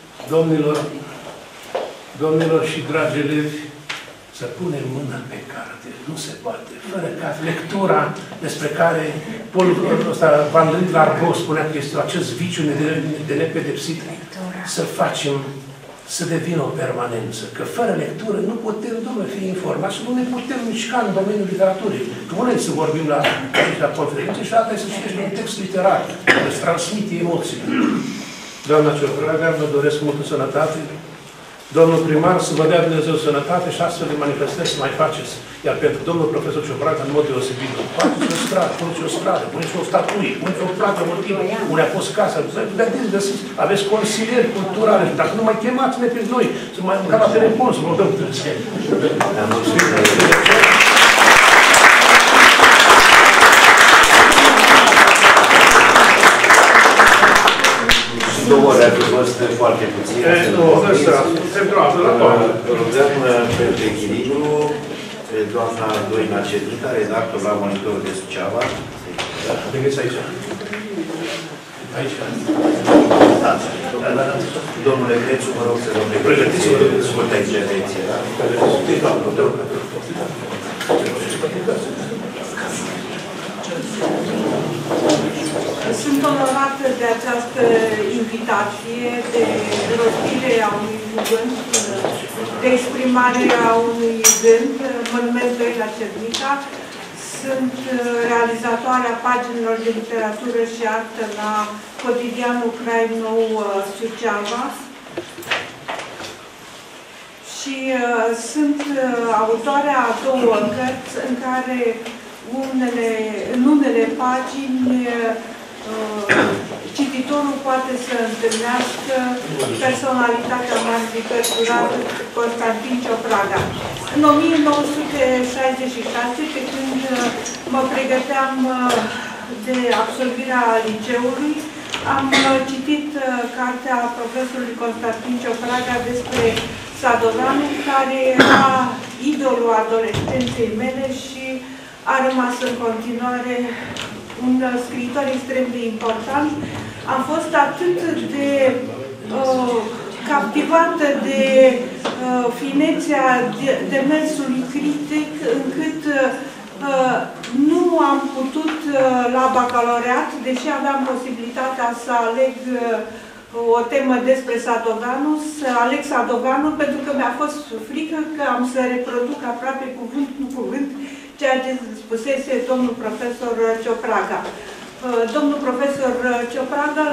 S6: domnilor și dragi elevi, să punem mâna pe carte. Nu se poate. Fără carte. Lectura despre care Vandrît Largo spunea că este acest viciu de nepedepsit, să facem, să devină o permanență. Că fără lectură nu putem, domnule, fi informați și nu ne putem mișca în domeniul literaturii. Că una e să vorbim la conferințe și alta e să citești un text literar care îți transmite emoții. Doamna Ciopraga, vă doresc multă sănătate. Domnul primar, să vă dea Dumnezeu sănătate și astfel de manifestări să mai faceți. Iar pentru domnul profesor Ciopraga, în mod deosebit, faceți o stradă, puneți o stradă, puneți o statuie, puneți o placă motivă, unde a fost casa. Aveți consilieri culturale. Dacă nu mai chemați-ne pe noi, să mai mânca la telefon, să vă dăm târziu.
S3: Două ori ați fost foarte puțin. Rugăm pentru echilibru pe doamna Doina Cedita, redactor la Monitorul de Suceava.
S6: Veniți aici. Aici.
S3: Domnule Crețu, mă rog să vă pregătiți-vă de scurtă intervenție.
S10: Sunt onorată de această invitație de rostire a unui cuvânt, de exprimare a unui gând, Monumentul la Cernica. Sunt realizatoarea paginilor de literatură și artă la cotidianul Crai Nou Suceava și sunt autoarea a două cărți în care în unele pagini cititorul poate să întâlnească personalitatea marelui cărturar Constantin Ciopraga. În 1966, pe când mă pregăteam de absolvirea liceului, am citit cartea profesorului Constantin Ciopraga despre Sadovanu, care era idolul adolescenței mele și a rămas în continuare un scriitor extrem de important. Am fost atât de captivată de finețea demersului critic, încât nu am putut la bacalaureat, deși aveam posibilitatea să aleg o temă despre Sadovanu, să aleg Sadovanu, pentru că mi-a fost frică că am să reproduc aproape cuvânt cu cuvânt ceea ce spusese domnul profesor Ciopraga. Domnul profesor Ciopraga,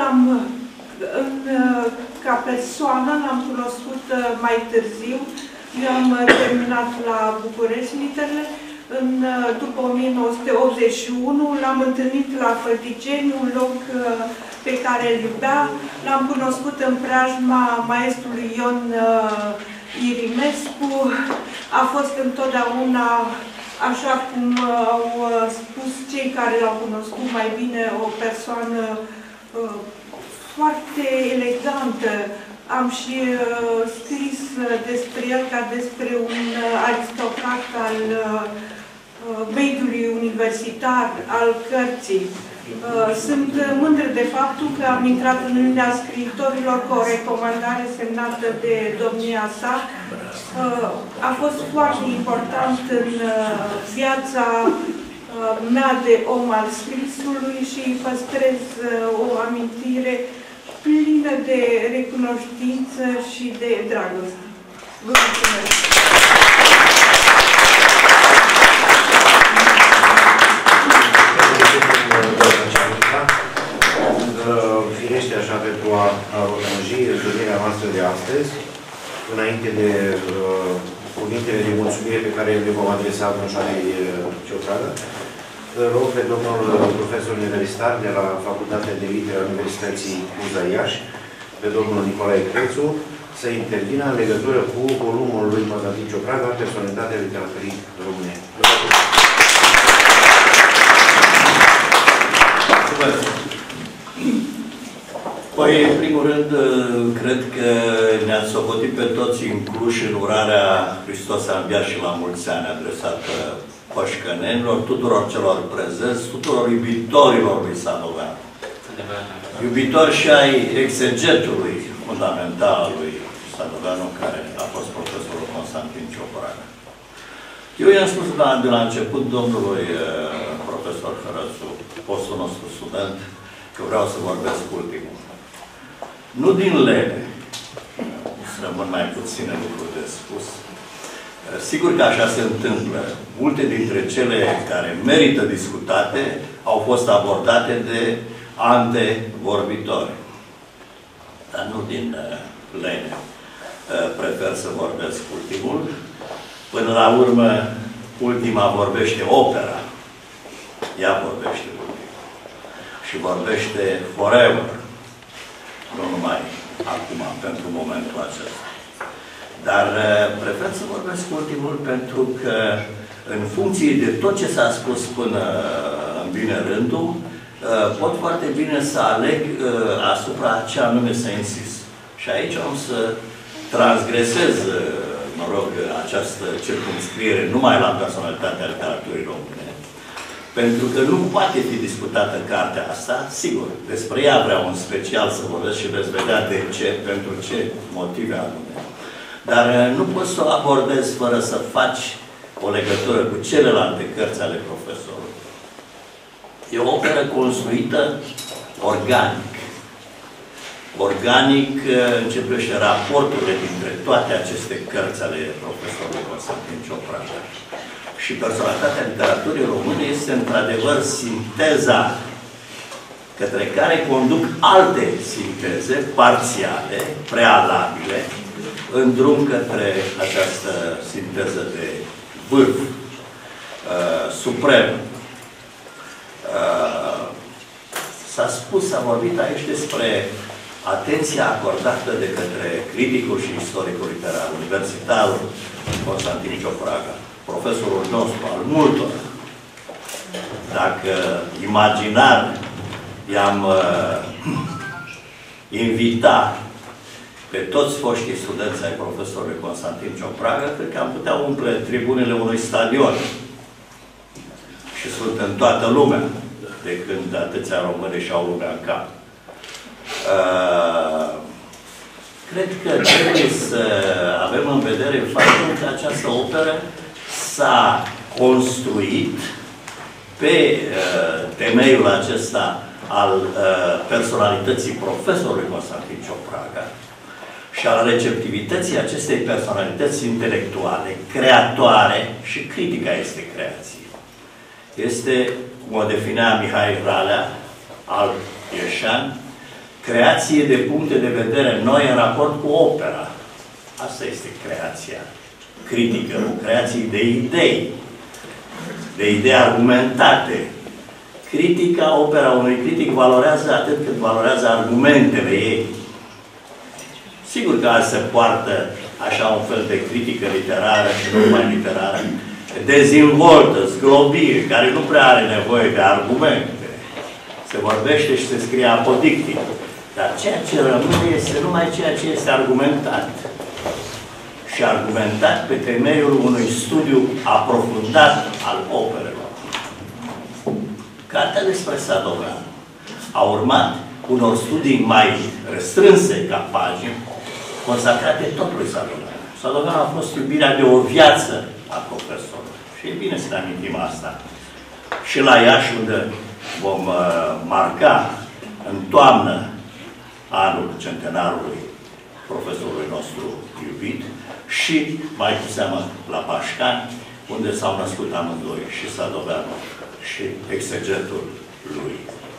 S10: ca persoană, l-am cunoscut mai târziu. Eu am terminat la București literele. După 1981 l-am întâlnit la Fălticeni, un loc pe care îl iubea. L-am cunoscut în preajma maestrului Ion Irimescu. A fost întotdeauna, așa cum au spus cei care l-au cunoscut mai bine, o persoană foarte elegantă. Am și scris despre el ca despre un aristocrat al mediului universitar, al cărții. Sunt mândră de faptul că am intrat în Uniunea Scriitorilor cu o recomandare semnată de domnia sa. A fost foarte important în viața mea de om al scrisului și păstrez o amintire plină de recunoștință și de dragoste. Vă mulțumesc!
S3: Firește așa pentru a rotunji întâlnirea noastră de astăzi, înainte de cuvintele de mulțumire pe care le vom adresa domnului Ciopraga, rog pe domnul profesor universitar de la Facultatea de Litere a Universității Cluj Iași, pe domnul Nicolae Crețu, să intervină în legătură cu volumul lui Constantin Ciopraga, Personalitatea literaturii române.
S2: Păi, în primul rând, cred că ne-ați socotit pe toți în Cluj în urarea Hristos a înviat și la mulți ani adresată pășcănenilor, tuturor celor prezenți, tuturor iubitorilor lui Sadovanu. Iubitori și ai exegetului fundamental al lui Sadovanu, care a fost profesorul Constantin Ciopraga. Eu i-am spus de la început domnului profesor Hărățu, fostul nostru student, că vreau să vorbesc ultimul. Nu din lene, să rămân mai puține lucruri de spus. Sigur că așa se întâmplă. Multe dintre cele care merită discutate au fost abordate de antevorbitori. Dar nu din lene. Prefer să vorbesc ultimul. Până la urmă, ultima vorbește opera. Ea vorbește ultima. Și vorbește forever. Nu numai acum, pentru momentul acesta. Dar prefer să vorbesc ultimul pentru că, în funcție de tot ce s-a spus până în bine rândul, pot foarte bine să aleg asupra ce anume să insist. Și aici am să transgresez, mă rog, această circumscriere numai la personalitatea literaturii române. Pentru că nu poate fi discutată cartea asta, sigur, despre ea vreau un special să vorbesc și veți vedea de ce, pentru ce motive anume. Dar nu poți să o abordez fără să faci o legătură cu celelalte cărți ale profesorului. E o operă construită organic. Organic începește raporturile dintre toate aceste cărți ale profesorului Constantin Ciopraga. Și personalitatea literaturii române este într-adevăr sinteza către care conduc alte sinteze parțiale, prealabile, în drum către această sinteză de vârf suprem. S-a spus, s-a vorbit aici despre atenția acordată de către criticul și istoricul literar universitar Constantin Ciopraga, profesorul nostru, al multor. Dacă imaginar i-am invitat pe toți foștii studenți ai profesorului Constantin Ciopraga, cred că am putea umple tribunele unui stadion. Și sunt în toată lumea, de când atâția români și-au lumea în cap. Cred că trebuie să avem în vedere faptul că această operă s-a construit pe temeiul acesta al personalității profesorului Constantin Ciopraga și al receptivității acestei personalități intelectuale, creatoare, și critica este creație. Este, cum o definea Mihai Ralea, al Ieșan, creație de puncte de vedere noi în raport cu opera. Asta este creația critică, o creație de idei, de idei argumentate. Critica, opera unui critic valorează atât cât valorează argumentele ei. Sigur că azi se poartă așa un fel de critică literară și nu numai literară, dezvoltă, zglobire, care nu prea are nevoie de argumente. Se vorbește și se scrie apodictic. Dar ceea ce rămâne este numai ceea ce este argumentat. Și argumentat pe temeiul unui studiu aprofundat al operelor. Cartea despre Sadoveanu a urmat unor studii mai restrânse ca pagini, consacrate tot lui Sadoveanu. Sadoveanu a fost iubirea de o viață a profesorului. Și e bine să ne amintim asta. Și la Iași, unde vom marca în toamnă anul centenarului profesorului nostru iubit, și mai cu seamă la Pașcani, unde s-au născut amândoi, și Sadoveanu și exegetul lui.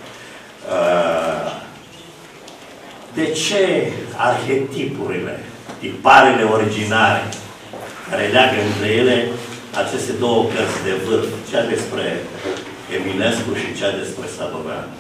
S2: De ce arhetipurile, tiparele originare, care leagă între ele aceste două cărți de vârf, cea despre Eminescu și cea despre Sadoveanu?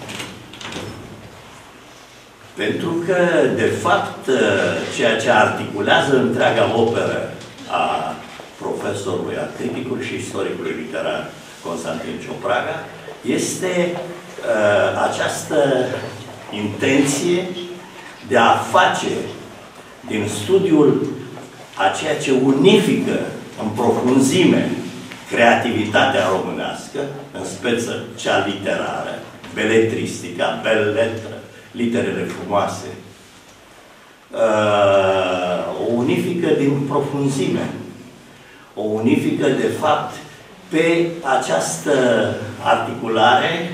S2: Pentru că, de fapt, ceea ce articulează întreaga operă a profesorului, a criticului și istoricului literar Constantin Ciopraga este această intenție de a face din studiul a ceea ce unifică în profunzime creativitatea românească, în speță cea literară, beletristica, belle lettre, literele frumoase, o unifică din profunzime, o unifică, de fapt, pe această articulare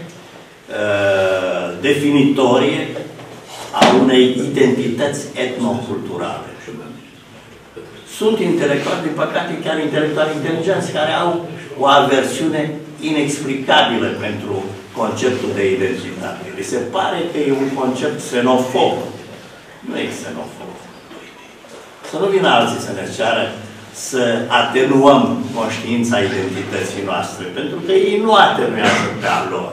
S2: definitorie a unei identități etnoculturale. Sunt intelectuali, din păcate, chiar intelectuali inteligenți, care au o aversiune inexplicabilă pentru conceptul de identitate. Li se pare că e un concept xenofob. Nu e xenofob. Să nu vină alții să ne ceară să atenuăm conștiința identității noastre, pentru că ei nu atenuează pe a lor.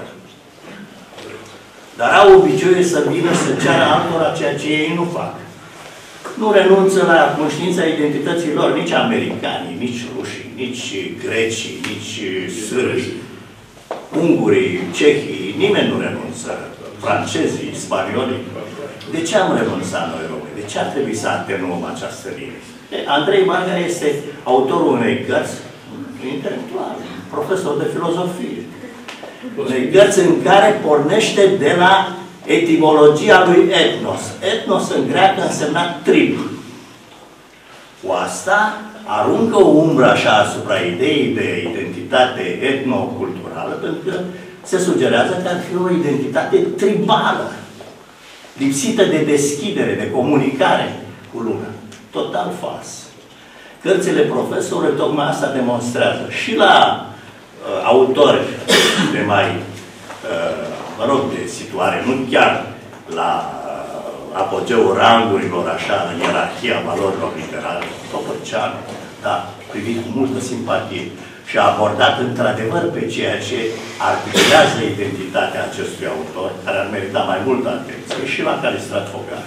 S2: Dar au obiceiul să vină să ceară altora ceea ce ei nu fac. Nu renunță la conștiința identității lor nici americanii, nici rușii, nici grecii, nici sârbii, ungurii, cehii, nimeni nu renunță, francezii, spaniolii. De ce am renunțat noi români? De ce ar trebui să atenuăm această linie? Andrei Marga este autorul unei cărți intelectual, profesor de filozofie. Unei cărți în care pornește de la etimologia lui etnos. Etnos în greacă însemna trib. Cu asta aruncă o umbră așa asupra ideii de identitate etnoculturală, pentru că se sugerează că ar fi o identitate tribală, lipsită de deschidere, de comunicare cu lumea. Total fals. Cărțile profesorului tocmai asta demonstrează. Și la autori de mai, mă rog, de situare, nu chiar la apogeul rangurilor, așa, în ierarhia valorilor literare, Topărceanu, da, privit cu multă simpatie și a abordat într-adevăr pe ceea ce articulează identitatea acestui autor, care ar merita mai multă atenție, și la Calistrat Fogaș,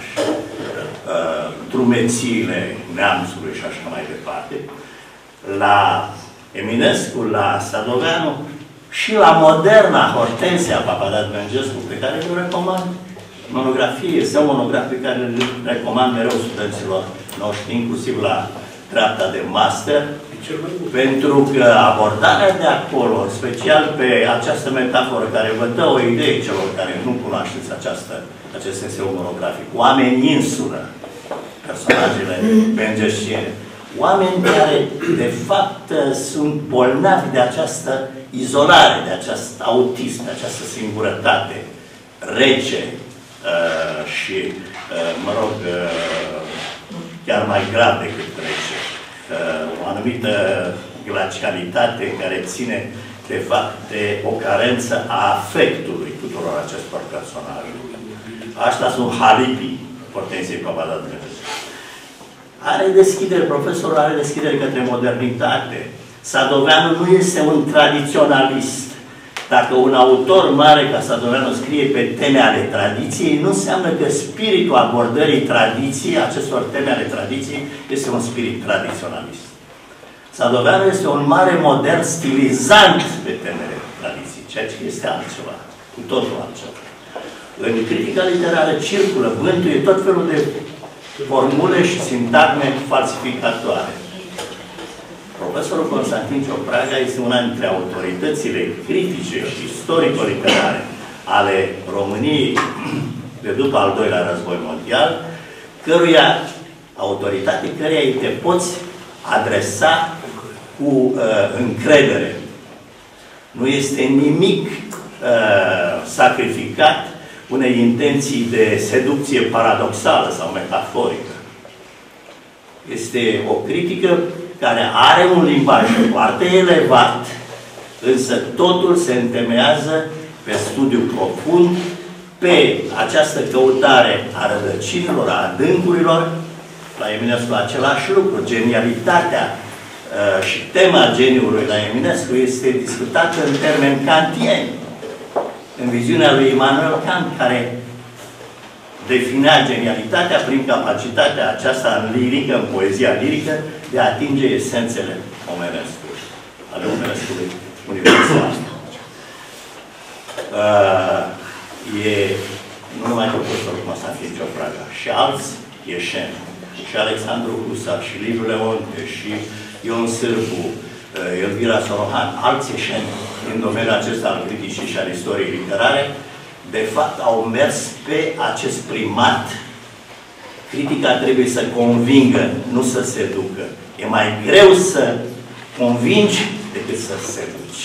S2: drumețiile neamțului și așa mai departe, la Eminescu, la Sadoveanu și la moderna Hortensia Papadat-Bengescu, pe care le recomand. Monografie, sau monografie pe care le recomand mereu studenților noștri, inclusiv la dreapta de master, pentru că abordarea de acolo, special pe această metaforă care vă dă o idee celor care nu cunoașteți acest eseu monografic, oameni insulă, personajele bengesciene, oameni care, de fapt, sunt bolnavi de această izolare, de acest autism, de această singurătate rece și, mă rog, chiar mai grav decât rece. O anumită glacialitate care ține, de fapt, de o carență a afectului tuturor acestor personaje. Aștia sunt halipii Hortensiei Papadat-Bengescu. Are deschidere, profesorul are deschidere către modernitate. Sadoveanu nu este un tradiționalist. Dacă un autor mare ca Sadoveanu scrie pe teme ale tradiției, nu înseamnă că spiritul abordării tradiției, acestor teme ale tradiției, este un spirit tradiționalist. Sadoveanu este un mare modern stilizant pe temele tradiției, ceea ce este altceva, cu totul altceva. În critica literară circulă, bântuie tot felul de formule și sintagme falsificatoare. Profesorul Constantin Ciopraga este una dintre autoritățile critice și istorico-literare ale României de după al doilea război mondial, autoritate căreia îi te poți adresa cu încredere. Nu este nimic sacrificat unei intenții de seducție paradoxală sau metaforică. Este o critică care are un limbaj foarte elevat, însă totul se întemeiază pe studiu profund, pe această căutare a rădăcinilor, a adâncurilor. La Eminescu același lucru, genialitatea și tema geniului la Eminescu este discutată în termeni kantieni, în viziunea lui Immanuel Kant, care definea genialitatea prin capacitatea aceasta în lirică, în poezia lirică, de a atinge esențele omenescului, ale omenescului universal. Nu numai profesorul Constantin Ciopraga, și alți ieșeni, și Alexandru Husa, și Liviu Leonte, și Ion Sârbu, Elvira Sorohan, alți ieșeni din domeniul acesta al criticii și al istoriei literare, de fapt au mers pe acest primat. Critica trebuie să convingă, nu să seducă. E mai greu să convingi decât să seduci.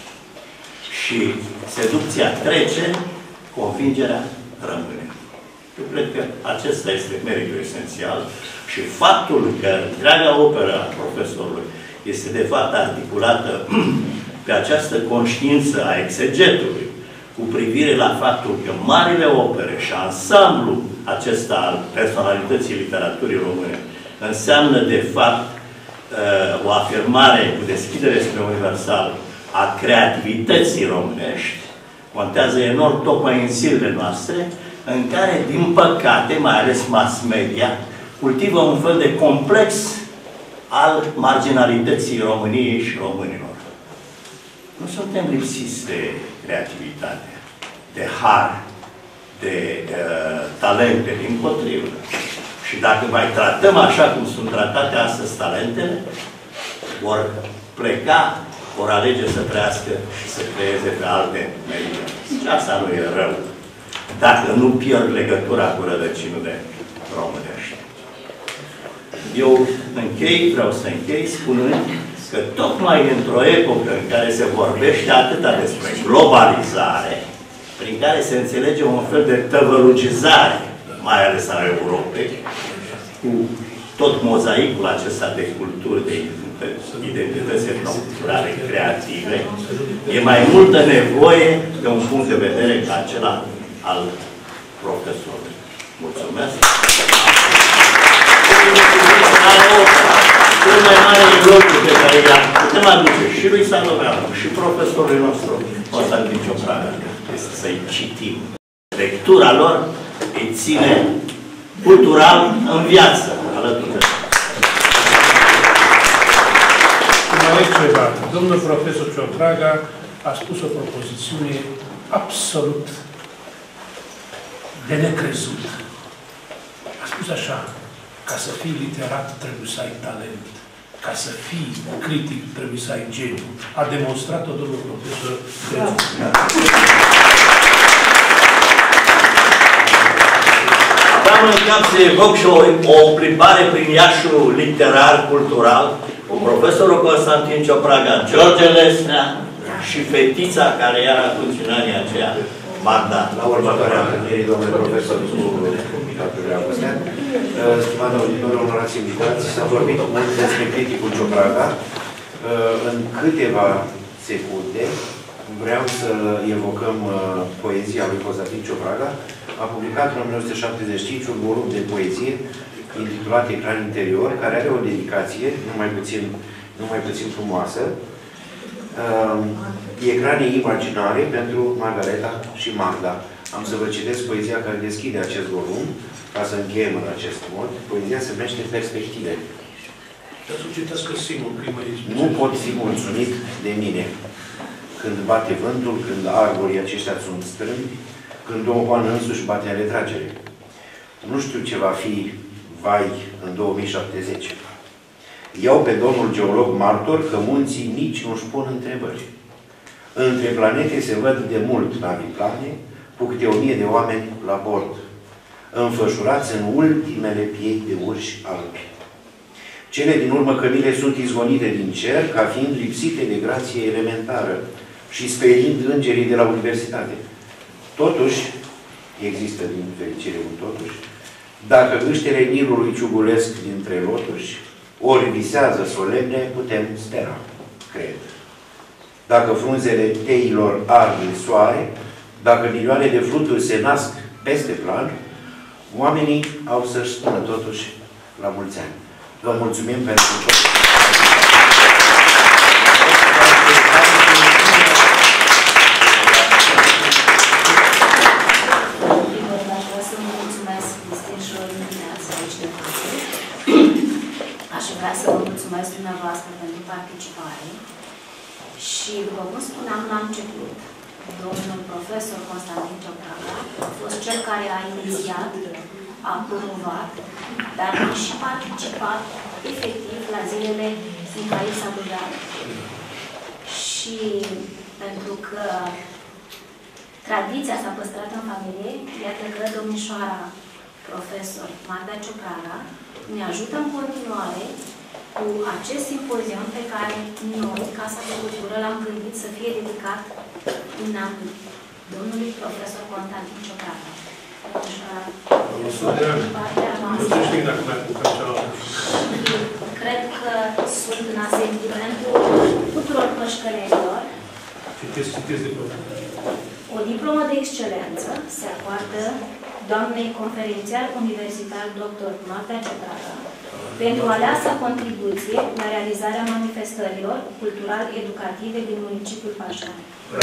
S2: Și seducția trece, convingerea rămâne. Eu cred că acesta este meritul esențial și faptul că întreaga operă a profesorului este de fapt articulată pe această conștiință a exegetului cu privire la faptul că marile opere și ansamblul acesta al personalității literaturii române înseamnă de fapt o afirmare cu deschidere spre universal a creativității românești, contează enorm tocmai în zilele noastre, în care, din păcate, mai ales mass media, cultivă un fel de complex al marginalității României și românilor. Nu suntem lipsiți de creativitate, de har, de talente, dimpotrivă. Și dacă mai tratăm așa cum sunt tratate astăzi talentele, vor pleca, vor alege să trăiască și să creeze pe alte medii. Și asta nu e rău, dacă nu pierd legătura cu rădăcinile românești. Eu vreau să închei spunând că tocmai într-o epocă în care se vorbește atâta despre globalizare, prin care se înțelege un fel de tăvălugizare, mai ales a Europei, cu tot mozaicul acesta de culturi, de identități etnoculturale creative, e mai multă nevoie de un punct de vedere ca acela al profesorului. Mulțumesc! Cel mai mare lucru pe care i-am putem aduce și lui Sanoveanu și profesorului nostru, Constantin Ciopraga, este să-i citim. Lectura lor îi ține cultural în viață, alături de
S6: Mai ceva. Domnul profesor Ciopraga a spus o propoziție absolut de necrezut. A spus așa: ca să fii literat trebuie să ai talent. Ca să fii critic trebuie să ai geniu. A demonstrat-o domnul profesor.
S2: Am în cap să evoc și o plimbare prin Iașul literar, cultural, cu profesorul Constantin Ciopraga, George Lesnea și fetița care era funcționaria aceea, Magda.
S3: La următoarea întâlnire, domnule profesor, cu capitolul Augustin, stimați auditori, onorați invitați, s-a vorbit mult despre criticul Ciopraga. În câteva secunde vreau să evocăm poezia lui Constantin Ciopraga. A publicat în 1975 un volum de poezie intitulat Ecran interior, care are o dedicație nu mai puțin frumoasă. Ecrane imaginare pentru Margareta și Magda. Am să vă citesc poezia care deschide acest volum, ca să încheiem în acest mod. Poezia se numește Perspective. Nu pot fi mulțumit de mine când bate vântul, când arborii aceștia sunt strâmbi, când o oană însuși bate în retragere. Nu știu ce va fi vai în 2070. Iau pe domnul geolog martor că munții nici nu-și pun întrebări. Între planete se văd de mult naviplane, cu câte 1000 de oameni la bord, înfășurați în ultimele piei de urși albi. Cele din urmă cămile sunt izgonite din cer, ca fiind lipsite de grație elementară și sperind îngerii de la universitate. Totuși, există din fericire un totuși, dacă gâștele Nilului ciugulesc dintre lotuși, ori visează solemne, putem spera, cred. Dacă frunzele teilor ard în soare, dacă milioane de fluturi se nasc peste plan, oamenii au să-și spună totuși la mulți ani. Vă mulțumim pentru tot.
S1: Aș vrea să vă mulțumesc dumneavoastră pentru participare și, după cum spuneam la început, domnul profesor Constantin Ciopraga a fost cel care a inițiat, a promovat, dar a și participat efectiv la zilele în care s-a băgat. Și pentru că tradiția s-a păstrat în familie, iată că domnișoara profesor Magda Ciopraga ne ajută în continuare cu acest simpozion pe care noi, Casa de Cultură, l-am gândit să fie dedicat în anul domnului profesor Constantin Ciopraga. Cred că sunt în asentimentul tuturor pășcălenilor. O diplomă de excelență se acordă doamnei conferențiar universitar dr. Magda Ciopraga pentru aleasă contribuție la realizarea manifestărilor cultural-educative din municipiul Pașcani.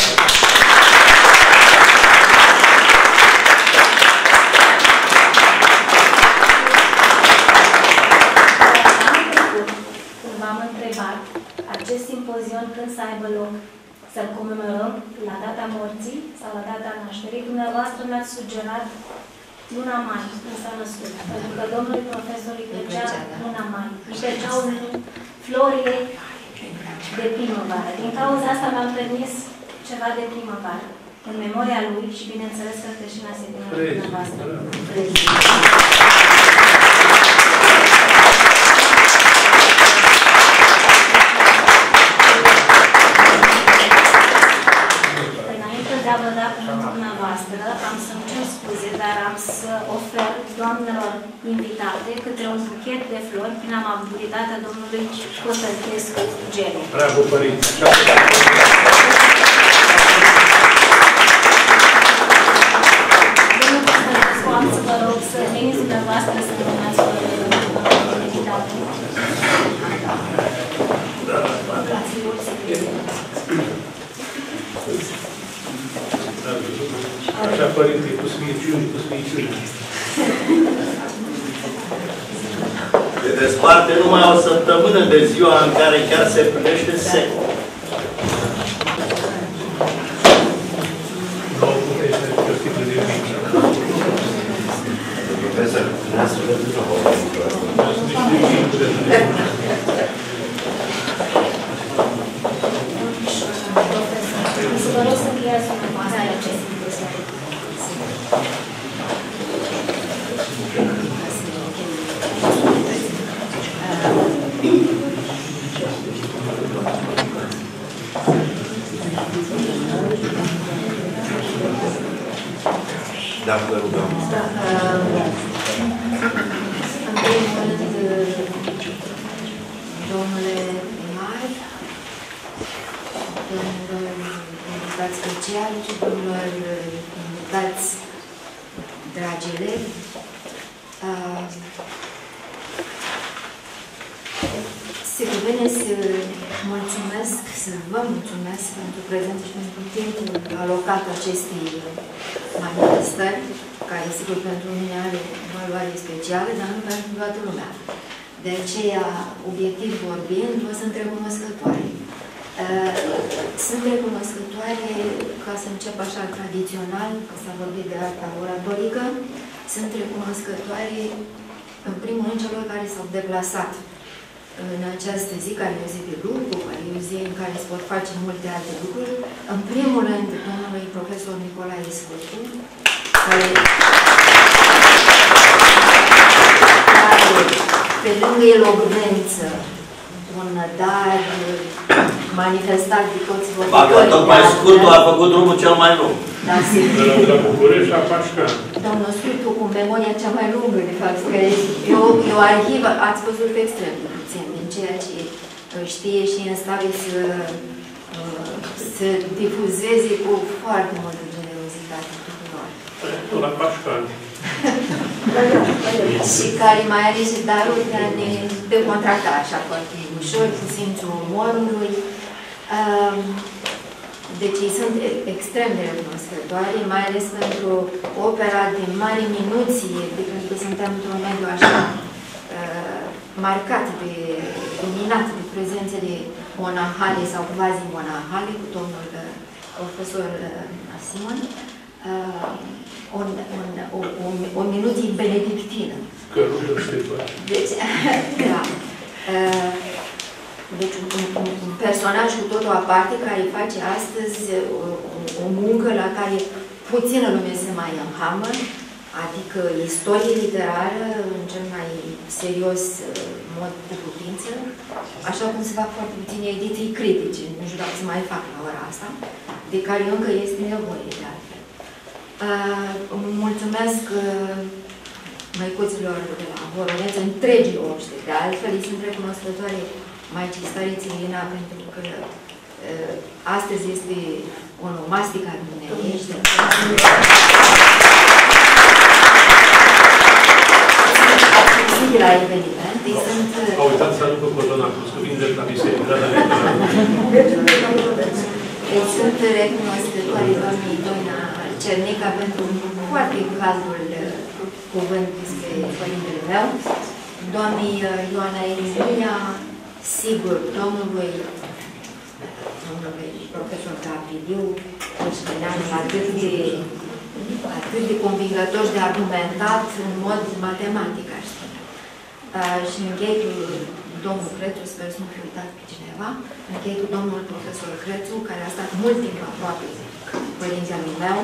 S1: Când v-am întrebat acest simpozion când să aibă loc, să-l comemorăm la data morții sau la data nașterii, dumneavoastră mi-ați sugerat luna mai, când s-a născut. Pentru că domnului profesor îi plăcea luna mai. Îi plăceau florile de primăvară. Din cauza asta mi-am permis ceva de primăvară. În memoria lui și, bineînțeles, că și în asentimentul dumneavoastră. Am să-mi cer scuze, dar am să ofer doamnelor invitate câte un buchet de flori prin amabilitatea domnului Costălchescu Gere.
S6: Bravo, părinte!
S1: Domnul Costălchescu, am să vă rog să
S2: Se desparte numai o săptămână de ziua în care chiar se împlinește secol.
S1: Vă rog să încheiați următoarea acestui dosar.
S3: Da, vă rugăm.
S11: În primul rând, domnule primar, domnilor invitați speciali și domnilor invitați dragi elevi, sigur, bine să mulțumesc, să vă mulțumesc pentru prezență și pentru timpul alocat acestei manifestări, care, sigur, pentru mine are valoare specială, dar nu pentru toată lumea. De aceea, obiectiv vorbind, vă sunt recunoscătoare. Sunt recunoscătoare, ca să încep așa tradițional, că s-a vorbit de arta oratorică, sunt recunoscătoare, în primul rând, celor care s-au deplasat în această zi, care e o zi de lucru, care e o zi în care se pot face multe alte lucruri. În primul rând, domnului profesor Nicolae Sfârtu, care pe lângă elogvență, un dar manifestat de toți vorbitorii.
S2: Parcă tocmai Sfârtu a făcut drumul cel mai lung.
S11: Da, sigur.
S6: De la București la Pașca.
S11: Domnul Sfârtu cu memoria cea mai lungă, de fapt, că e o arhivă, ați văzut extrem de puțin din ceea ce știe și e în stare să difuzeze cu foarte multă generozitate tuturor.
S6: La Pașca.
S11: Și care mai are și darul de a ne decontracta așa foarte ușor, cu simțul umorului. Deci ei sunt extrem de recunoscătoare, mai ales pentru opera de mare minuție, pentru că suntem într-un mediu așa marcat, dominat de prezențe de monahale sau quasi-monahale, cu domnul profesor Simon. O minuție benedictină. Deci, da. Deci un personaj cu totul aparte care face astăzi o muncă la care puțină lume se mai înhamă, adică istorie literară în cel mai serios mod cu putință, așa cum se fac foarte puține ediții critice, nu știu dacă se mai fac la ora asta, de care încă este nevoie de altfel. Mulțumesc măicuților de la Voroneț, întregii obște, de altfel îi sunt recunoscătoare Maicii Stăriții Irina, pentru că astăzi este onomastica dumneavoastră. Sunt de la eveniment, îi sunt...
S6: Au uitat să aducă cordona cu scuvinte la biserică.
S11: Îi sunt recunoscătoare doamnei Doina Cernica pentru un foarte caldul cuvânt despre părintele meu, doamnei Ioana Emilia, sigur, domnului profesor Gaviliu, atât de convingător de argumentat în mod matematic, aș spune. Și închei cu domnul Crețu, sper să nu fi uitat pe cineva, închei cu domnul profesor Crețu, care a stat mult timp aproape părintele meu,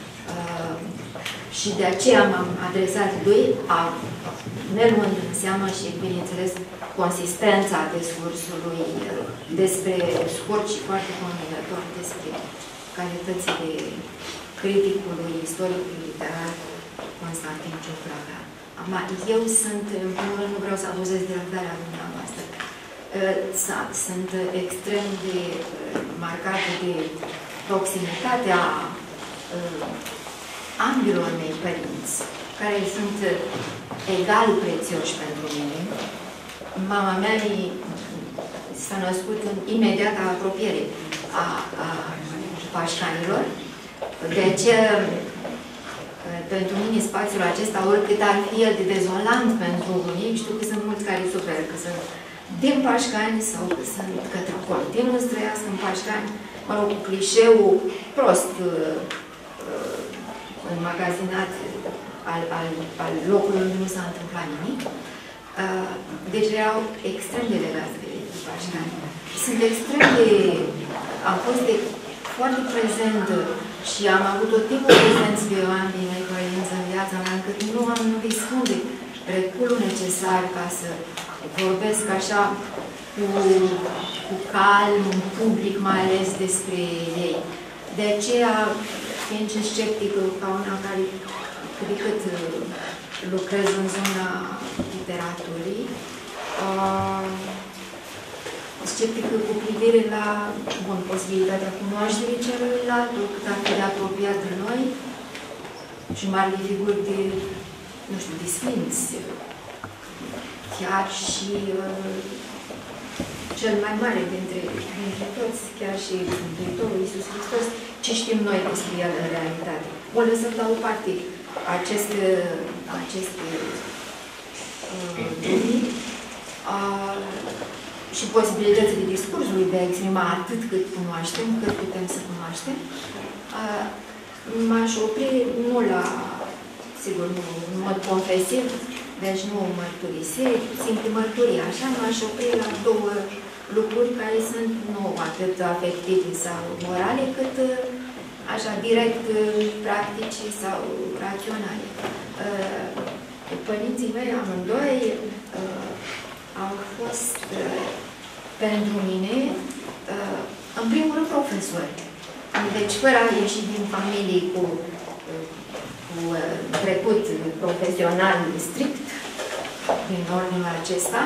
S11: și de aceea m-am adresat lui, ne luând în seamă și, bineînțeles, consistența discursului despre scurt și foarte convingător despre calitățile criticului, istoricului literar Constantin Ciucravea. Eu sunt, în primul rând, nu vreau să abuzez de răbdarea dumneavoastră. Sunt extrem de marcată de proximitatea ambilor mei părinți, care sunt egal prețioși pentru mine. Mama mea s-a născut în imediata apropiere a pașcanilor. pentru mine spațiul acesta, oricât ar fi el de dezolant pentru unii, știu că sunt mulți care suferă, că sunt din Pașcani sau că sunt către continuă să trăiască în Pașcani, mă rog, cu clișeul prost înmagazinat al locului unde nu s-a întâmplat nimic. Deci erau extrem de legați de Pașcani. Sunt extrem de... Am fost foarte prezent și am avut tot timpul prezenți de oameni mai părinți în viața mea, încât nu am dispus de reculul necesar ca să vorbesc așa cu calm, în public, mai ales despre ei. De aceea, fiind și sceptică ca una care cât de cât lucrez în zona literaturii, sceptică cu privire la posibilitatea cunoașterii celuilalt, cât ar fi de apropiat de noi și mari figuri de, nu știu, de sfinți, chiar și cel mai mare dintre toți, chiar și Mântuitorul Iisus Hristos, ce știm noi despre el în realitate. O lăsăm la o parte aceste dubii și posibilitățile discursului de a exprima atât cât cunoaștem, cât putem să cunoaștem. M-aș opri nu la, sigur, nu în mod confesiv, deci nu mărturisiri, simte mărturie, așa, m-aș opri la două lucruri care sunt nu atât afective sau morale, cât așa, direct practice sau raționale. Părinții mei, amândoi, au fost pentru mine, în primul rând, profesori. Deci, fără a ieși din familie cu trecut profesional strict, din ordinul acesta,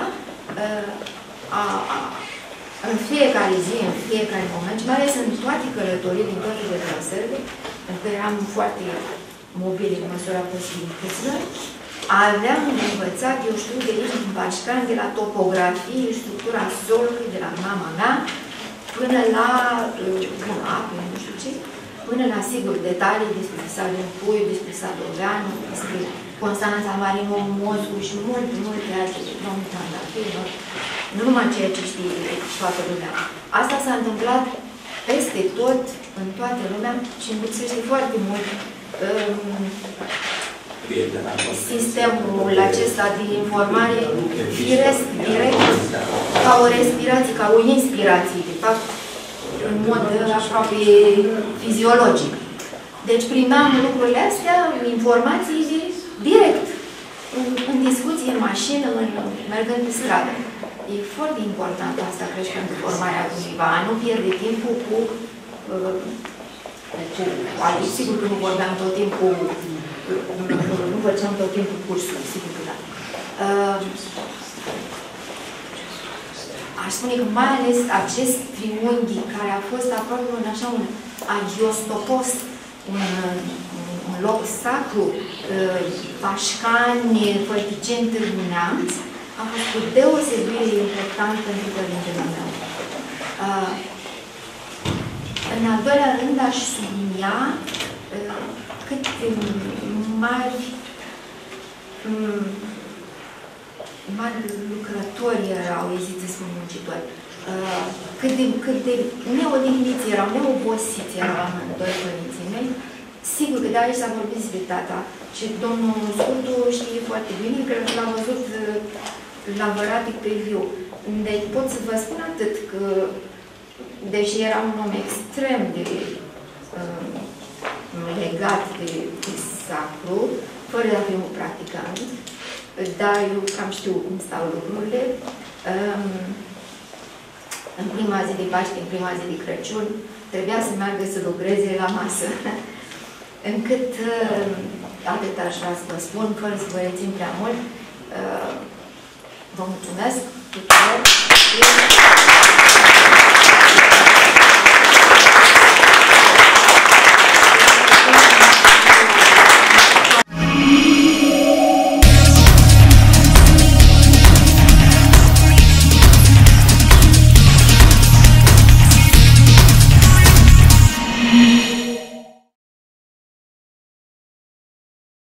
S11: în fiecare zi, în fiecare moment, și mai ales în toate călătorii, din toate deplasările, pentru că eram foarte mobili în măsura posibilităților, aveam învățat, eu știu, de aici, din Pașcani, de la topografie, structura solului, de la mama mea, până la apă, nu știu ce, până la, sigur, detalii despre Salim Puiu, despre Sadoveanu, despre Constanța Marino Moscu și multe alte, domnul Trandafir, nu numai ceea ce știe toată lumea. Asta s-a întâmplat peste tot, în toată lumea și îmi lipsește foarte mult sistemul acesta de informare firesc, direct, ca o respirație, ca o inspirație, de fapt, în mod aproape fiziologic. Deci primeam lucrurile astea, informații direct, în discuție, în mașină, mergând pe stradă. E foarte important asta, cred, pentru formarea cuiva. Nu pierde timpul cu sigur că nu vorbeam tot timpul, nu făceam tot timpul cursul, sigur că da. Aș spune că mai ales acest triunghi care a fost aproape un așa un agiostopos, un loc sacru, Pașcani, Fălticeni, Târgu Neamț, a fost cu deosebire important pentru părintele meu. În al doilea rând aș sublinia cât mari lucrători erau, ezit să spun muncitori, cât de neodihniți erau, neobosiți erau amândoi părinții mei. Sigur că de aici s-a vorbit despre tata și domnul Scurtu știe foarte bine că l-a văzut la văratic pe viu. Deci pot să vă spun atât că, deși era un om extrem de legat de sacru, fără a fi un practicant, dar eu cam știu cum stau lucrurile. În prima zi de Paște, în prima zi de Crăciun, trebuia să meargă să lucreze la masă. Încât atât aș vrea să vă spun, fără să vă rețin prea mult. Vă mulțumesc tuturor.